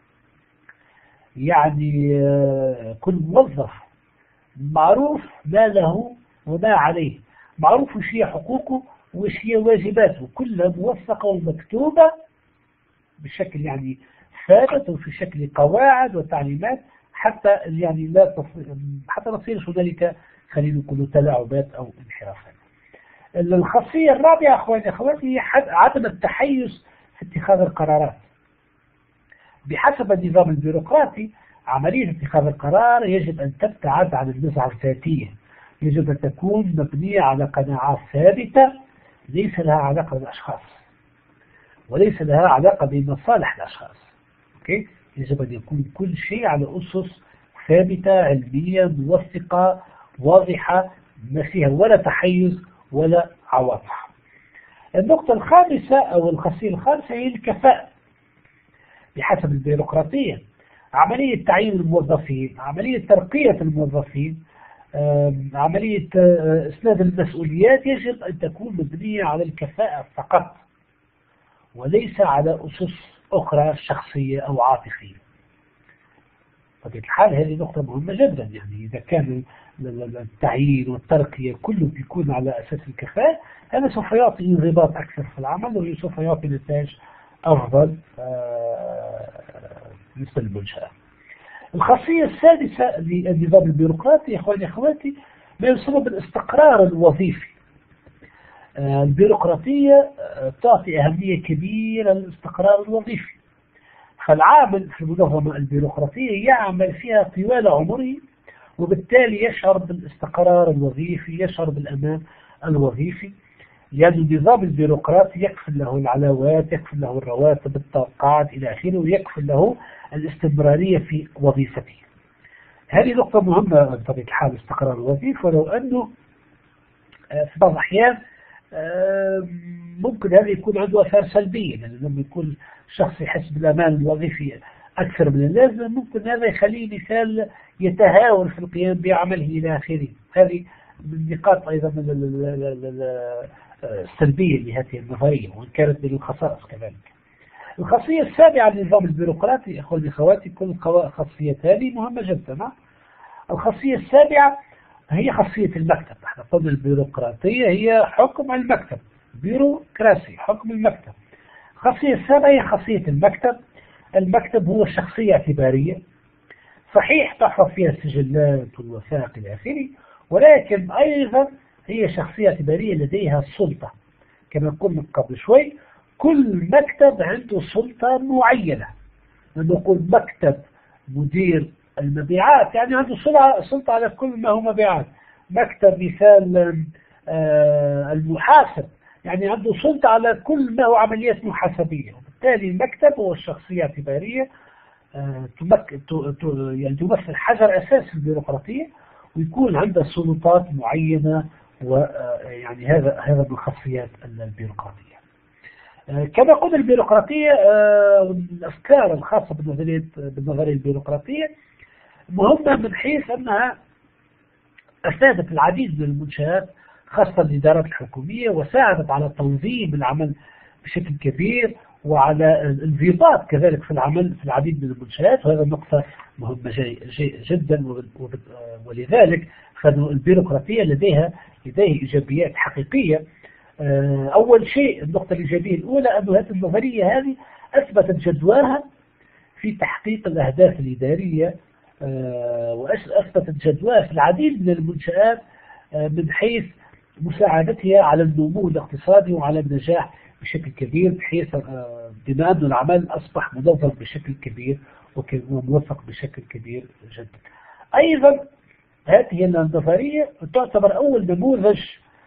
يعني كل موظف معروف ما له وما عليه، معروف وش هي حقوقه وش هي واجباته، كلها موثقة ومكتوبة بشكل يعني ثابت وفي شكل قواعد وتعليمات حتى يعني لا تصير حتى لا تصير هنالك خلينا نقول تلاعبات أو انحرافات. الخاصية الرابعة أخواني أخواتي هي عدم التحيز في اتخاذ القرارات. بحسب النظام البيروقراطي عملية اتخاذ القرار يجب أن تبتعد عن النزعة الذاتية، يجب أن تكون مبنية على قناعات ثابتة ليس لها علاقة بالأشخاص وليس لها علاقة بمصالح الأشخاص. أوكي؟ يجب أن يكون كل شيء على أسس ثابتة علمية موثقة واضحة ما فيها ولا تحيز ولا عواطف. النقطة الخامسة أو الخاصية الخامسة هي الكفاءة بحسب البيروقراطية. عملية تعيين الموظفين، عملية ترقية الموظفين، عملية إسناد المسؤوليات يجب أن تكون مبنية على الكفاءة فقط وليس على أسس أخرى شخصية أو عاطفية. بطبيعة الحال هذه نقطة مهمة جدا. يعني إذا كان التعيين والترقية كله بيكون على أساس الكفاءة، هذا سوف يعطي انضباط أكثر في العمل وسوف يعطي نتائج أفضل بالنسبة للمنشأة. الخاصية السادسة للنظام البيروقراطي يا إخواني أخواتي ما يسمى بالاستقرار الوظيفي. البيروقراطية تعطي أهمية كبيرة للاستقرار الوظيفي، فالعامل في المنظمة البيروقراطية يعمل فيها طوال عمره وبالتالي يشعر بالاستقرار الوظيفي، يشعر بالأمان الوظيفي، لأن النظام البيروقراطي يكفل له العلاوات، يكفل له الرواتب، التوقعات إلى آخره، ويكفل له الاستمرارية في وظيفته. هذه نقطة مهمة بطبيعة الحال الاستقرار الوظيفي، ولو أنه في بعض الأحيان ممكن هذا يكون عنده أثار سلبية، يعني لما يكون الشخص يحس بالأمان الوظيفي أكثر من اللازم ممكن هذا يخليه مثال يتهاون في القيام بعمله إلى آخره. هذه من النقاط أيضا السلبية لهذه النظرية، وإن كانت من الخصائص كذلك. الخاصية السابعة للنظام البيروقراطي أخواني أخواتي، كل خاصيتان مهمة جدا. الخاصية السابعة هي خاصية المكتب. احنا قلنا البيروقراطية هي حكم المكتب، بيروقراسي حكم المكتب. الخاصية السابعة هي خاصية المكتب. المكتب هو شخصية اعتبارية، صحيح تحفظ فيها السجلات والوثائق إلى آخره، ولكن أيضا هي شخصية اعتبارية لديها السلطة. كما قلنا قبل شوي كل مكتب عنده سلطة معينة. نقول مكتب مدير المبيعات يعني عنده سلطة على كل ما هو مبيعات. مكتب مثال المحاسب يعني عنده سلطة على كل ما هو عمليات محاسبية. وبالتالي المكتب هو الشخصية اعتبارية يعني تمثل حجر أساس البيروقراطية، ويكون عندها سلطات معينة، ويعني هذا هذا من خاصيات البيروقراطية. كما قلنا البيروقراطية الأفكار الخاصة بالنظرية بالنظرية البيروقراطية مهمة من حيث أنها أفادت العديد من المنشآت خاصة الإدارات الحكومية، وساعدت على تنظيم العمل بشكل كبير وعلى الانضباط كذلك في العمل في العديد من المنشآت. وهذا نقطة مهمة جي جي جدا، ولذلك فالبيروقراطية لديها لديه إيجابيات حقيقية. أول شيء النقطة الإيجابية الأولى أن هذه النظرية هذه أثبتت جدواها في تحقيق الأهداف الإدارية، وأثبتت جدواها في العديد من المنشآت من حيث مساعدتها على النمو الاقتصادي وعلى النجاح بشكل كبير، بحيث بما أن العمل أصبح منظم بشكل كبير وموفق بشكل كبير جدا. أيضا هذه النظرية تعتبر أول نموذج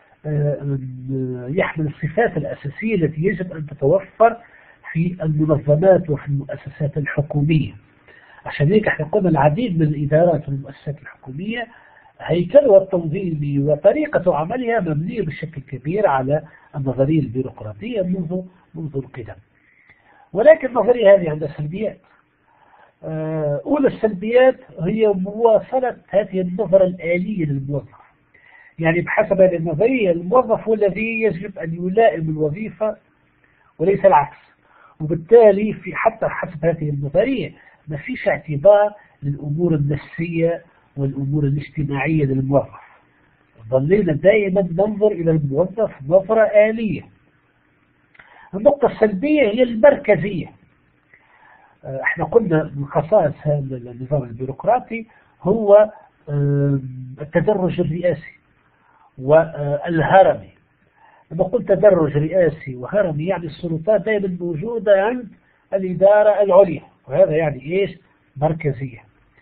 يحمل الصفات الأساسية التي يجب أن تتوفر في المنظمات وفي المؤسسات الحكومية. عشان هيك احنا قلنا العديد من الإدارات والمؤسسات الحكومية هيكلها التنظيمي وطريقة عملها مبنية بشكل كبير على النظرية البيروقراطية منذ منذ القدم. ولكن النظرية هذه عندها سلبيات. أولى السلبيات هي مواصلة هذه النظرة الآلية للموظف. يعني بحسب هذه النظرية الموظف هو الذي يجب أن يلائم الوظيفة وليس العكس، وبالتالي في حتى حسب هذه النظرية ما فيش اعتبار للأمور النفسية والأمور الاجتماعية للموظف. ظلينا دائما ننظر إلى الموظف نظرة آلية. النقطة السلبية هي المركزية. احنا قلنا من خصائص هذا النظام البيروقراطي هو التدرج الرئاسي والهرمي. لما قلت تدرج رئاسي وهرمي يعني السلطات دائما موجودة عند الإدارة العليا، وهذا يعني إيش؟ مركزية.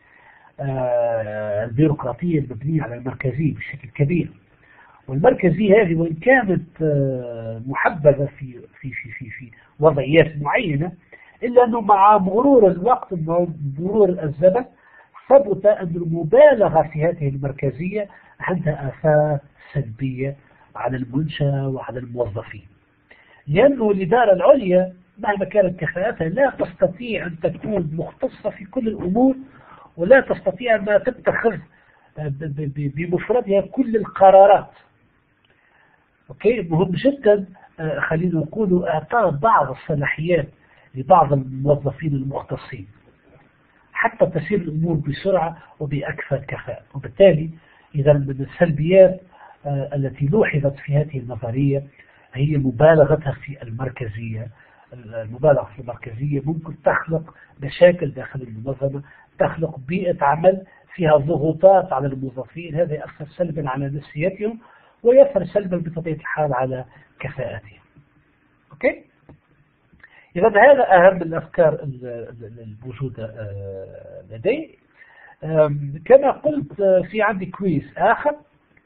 آه البيروقراطية المبنية على المركزية بشكل كبير، والمركزية هذه وإن كانت آه محبذة في في في في في وضعيات معينة، إلا أنه مع مرور الوقت ومرور الزمن ثبت أن المبالغة في هذه المركزية عندها آثار سلبية على المنشأة وعلى الموظفين، لأنه الإدارة العليا مهما كانت كفاءتها لا تستطيع أن تكون مختصة في كل الأمور، ولا تستطيع أن تتخذ بمفردها كل القرارات. أوكي، مهم جدا خلينا نقول إعطاء بعض الصلاحيات لبعض الموظفين المختصين حتى تسير الأمور بسرعة وبأكثر كفاءة. وبالتالي إذا من السلبيات التي لوحظت في هذه النظرية هي مبالغتها في المركزية. المبالغة في المركزية ممكن تخلق مشاكل داخل المنظمة، تخلق بيئة عمل فيها ضغوطات على الموظفين، هذا يأثر سلبا على نفسيتهم ويأثر سلبا بطبيعة الحال على كفاءتهم. أوكي؟ إذا هذا أهم الأفكار الموجودة لدي. كما قلت في عندي كويز آخر.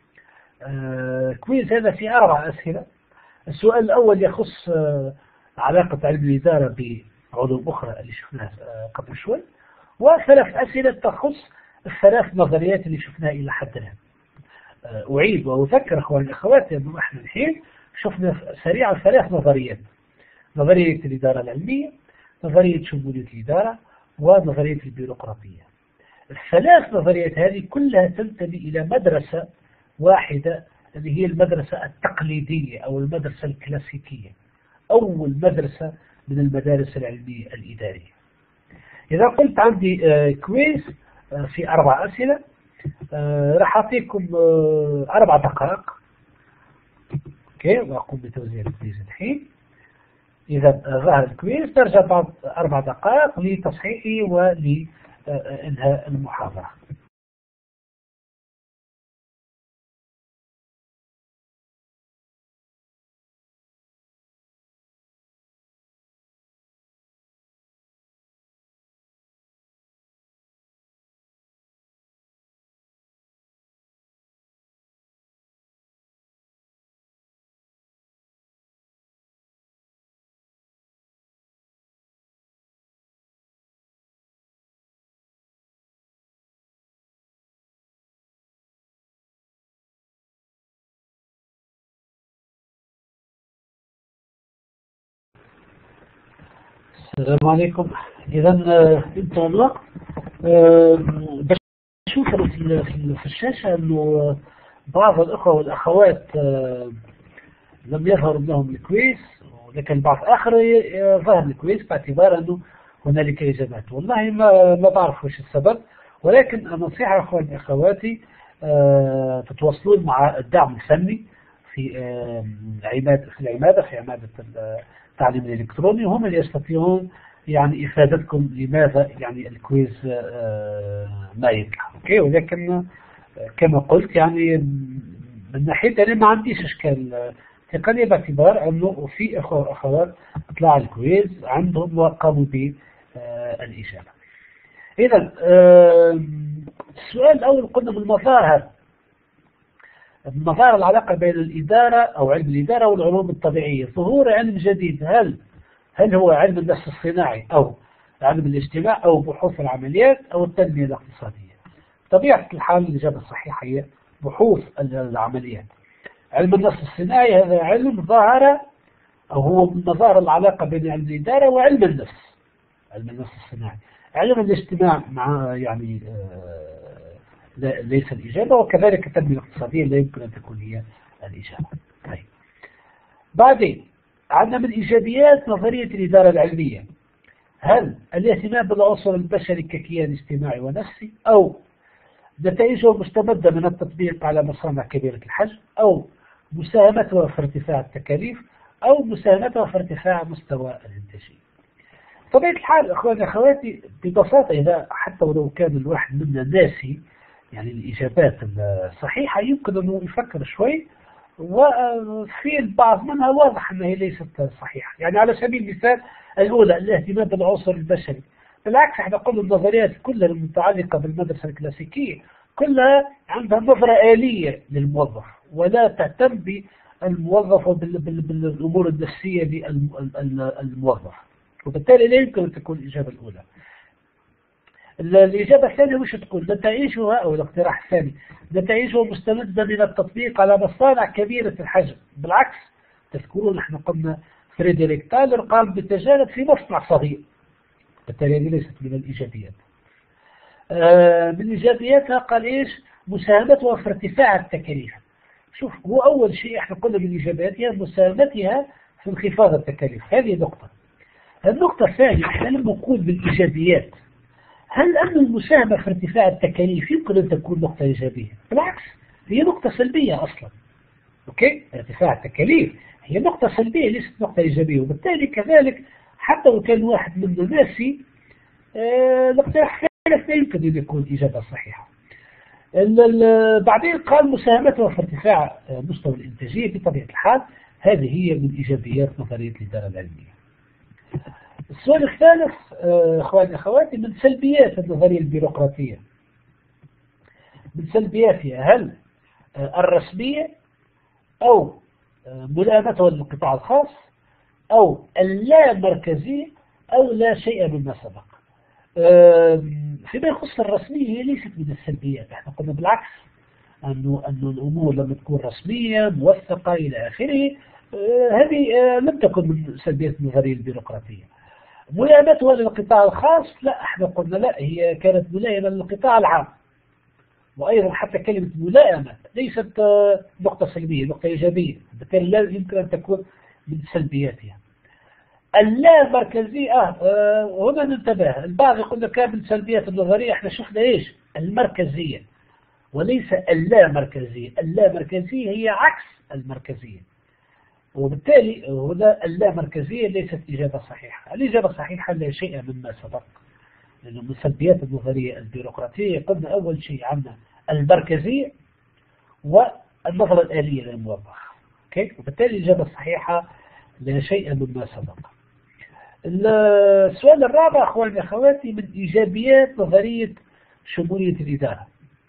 كويز هذا في أربع أسئلة. السؤال الأول يخص علاقة علم الإدارة بعلوم أخرى اللي شفناها قبل شوي، وثلاث أسئلة تخص الثلاث نظريات اللي شفناها إلى حد الآن. أعيد وأذكر أخواني الأخوات أنه إحنا الحين شفنا سريعا ثلاث نظريات: نظرية الإدارة العلمية، نظرية شمولية الإدارة، ونظرية البيروقراطية. الثلاث نظريات هذه كلها تنتمي إلى مدرسة واحدة اللي هي المدرسة التقليدية أو المدرسة الكلاسيكية، أول مدرسة من المدارس العلمية الإدارية. إذا قلت عندي كويز في أربع أسئلة، راح أعطيكم أربع دقائق. أوكي، وأقوم بتوزيع الكويز الحين. إذا ظهر الكويز ترجع بعد أربع دقائق لتصحيحه ولإنهاء المحاضرة. السلام عليكم. إذا انتهى الوقت. بشوف في الشاشة أنه بعض الأخوة والأخوات لم يظهر لهم الكويس، ولكن بعض آخر ظهر الكويس باعتبار أنه هنالك إجابات. والله ما ما بعرف وش السبب، ولكن النصيحة أخواني أخواتي تتواصلون مع الدعم الفني في عمادة في العمادة في عمادة التعليم الإلكتروني، هم اللي يستطيعون يعني إفادتكم لماذا يعني الكويز ما يطلع. أوكي، ولكن كما قلت يعني من ناحية أنا ما عنديش إشكال تقني باعتبار أنه في أخوة وأخوات طلع الكويز عندهم وقاموا بالإجابة. إذا السؤال الأول قلنا من المظاهر مظاهر العلاقة بين الإدارة أو علم الإدارة والعلوم الطبيعية. ظهور علم جديد، هل هل هو علم النفس الصناعي أو علم الاجتماع أو بحوث العمليات أو التنمية الاقتصادية؟ طبيعة الحال الإجابة الصحيحة هي بحوث العمليات. علم النفس الصناعي هذا علم ظهر أو هو من مظاهر العلاقة بين علم الإدارة وعلم النفس، علم النفس الصناعي. علم الاجتماع مع يعني آه ليس الإجابة، وكذلك التنمية الاقتصادية لا يمكن أن تكون هي الإجابة. طيب، بعدين عندنا من إيجابيات نظرية الإدارة العلمية: هل الاهتمام بالعنصر البشري ككيان اجتماعي ونفسي، أو نتائجه مستمدة من التطبيق على مصانع كبيرة الحجم، أو مساهمتها في ارتفاع التكاليف، أو مساهمتها في ارتفاع مستوى الإنتاجية؟ طبيعة الحال أخواني أخواتي ببساطة، إذا حتى ولو كان الواحد منا ناسي يعني الإجابات الصحيحة يمكن أنه يفكر شوي، وفي البعض منها واضح أنها ليست صحيحة. يعني على سبيل المثال الأولى الاهتمام بالعنصر البشري، بالعكس احنا قلنا النظريات كلها المتعلقة بالمدرسة الكلاسيكية كلها عندها نظرة آلية للموظف، ولا تهتم بالموظف وبالأمور النفسية للموظف، وبالتالي لا يمكن أن تكون الإجابة الأولى. الإجابة الثانية وش تقول؟ نتائجها أو الاقتراح الثاني نتائجه مستمدة من التطبيق على مصانع كبيرة الحجم. بالعكس، تذكرون نحن قلنا فريدريك تايلر قام بالتجارب في مصنع صغير، بالتالي هذه ليست من الإيجابيات. آه من إيجابياتها قال إيش؟ مساهمتها في ارتفاع التكاليف. شوف، هو أول شيء احنا قلنا من إيجابياتها مساهمتها في انخفاض التكاليف، هذه نقطة. النقطة الثانية، احنا لما نقول بالإيجابيات، هل أن المساهمة في ارتفاع التكاليف يمكن أن تكون نقطة إيجابية؟ بالعكس، هي نقطة سلبية أصلا. أوكي؟ ارتفاع التكاليف هي نقطة سلبية ليست نقطة إيجابية، وبالتالي كذلك حتى لو كان واحد من الناس اه الاقتراح الثالث لا يمكن أن يكون إجابة صحيحة. بعدين قال مساهمته في ارتفاع مستوى الإنتاجية بطبيعة الحال، هذه هي من إيجابيات نظرية الإدارة العلمية. السؤال الثالث اخواني اخواتي، من سلبيات النظرية البيروقراطية، من سلبياتها هل الرسمية او ملائمتها للقطاع الخاص او اللامركزية او لا شيء مما سبق. فيما يخص الرسمية هي ليست من السلبيات، احنا قلنا بالعكس انه انه الامور لما تكون رسمية موثقة الى اخره، هذه لم تكن من سلبيات النظرية البيروقراطية. ملائمتها للقطاع الخاص، لا احنا قلنا لا، هي كانت ملائمة للقطاع العام. وأيضا حتى كلمة ملائمة ليست نقطة سلبية، نقطة إيجابية، بالتالي لا يمكن أن تكون من سلبياتها. اللامركزية آه هنا ننتبه، البعض يقول لك من سلبيات النظرية احنا شفنا ايش؟ المركزية وليس اللامركزية. اللامركزية هي عكس المركزية، وبالتالي هنا اللامركزية ليست إجابة صحيحة. الإجابة الصحيحة لا شيء مما سبق، لأنه من سلبيات النظرية البيروقراطية قلنا أول شيء عندنا المركزية والنظرة الآلية للموظف. أوكي؟ وبالتالي الإجابة الصحيحة لا شيء مما سبق. السؤال الرابع أخواني أخواتي، من إيجابيات نظرية شمولية الإدارة،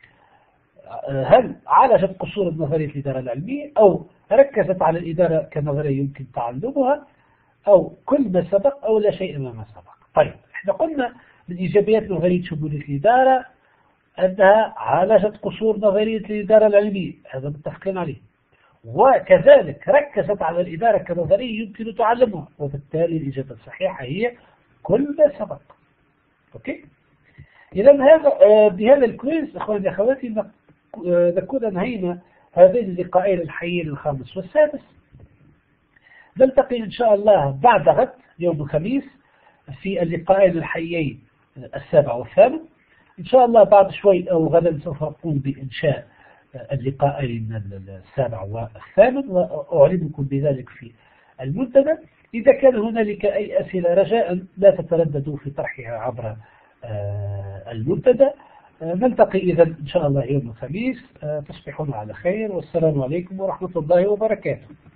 هل عالجت قصور نظرية الإدارة العلمية أو ركزت على الإدارة كنظرية يمكن تعلمها أو كل ما سبق أو لا شيء مما سبق؟ طيب، احنا قلنا من إيجابيات نظرية شمولية الإدارة أنها عالجت قصور نظرية الإدارة العلمية، هذا متفقين عليه، وكذلك ركزت على الإدارة كنظرية يمكن تعلمها، وبالتالي الإجابة الصحيحة هي كل ما سبق. أوكي؟ إذا هذا بهذا الكويز أخواني أخواتي نكون أنهينا هذين اللقاءين الحيين الخامس والسادس. نلتقي إن شاء الله بعد غد يوم الخميس في اللقاءين الحيين السابع والثامن. إن شاء الله بعد شوي أو غدا سوف أقوم بإنشاء اللقاءين السابع والثامن، وأعلمكم بذلك في المنتدى. إذا كان هنالك أي أسئلة رجاء لا تترددوا في طرحها عبر المنتدى. نلتقي إذا إن شاء الله يوم الخميس. تصبحون على خير، والسلام عليكم ورحمة الله وبركاته.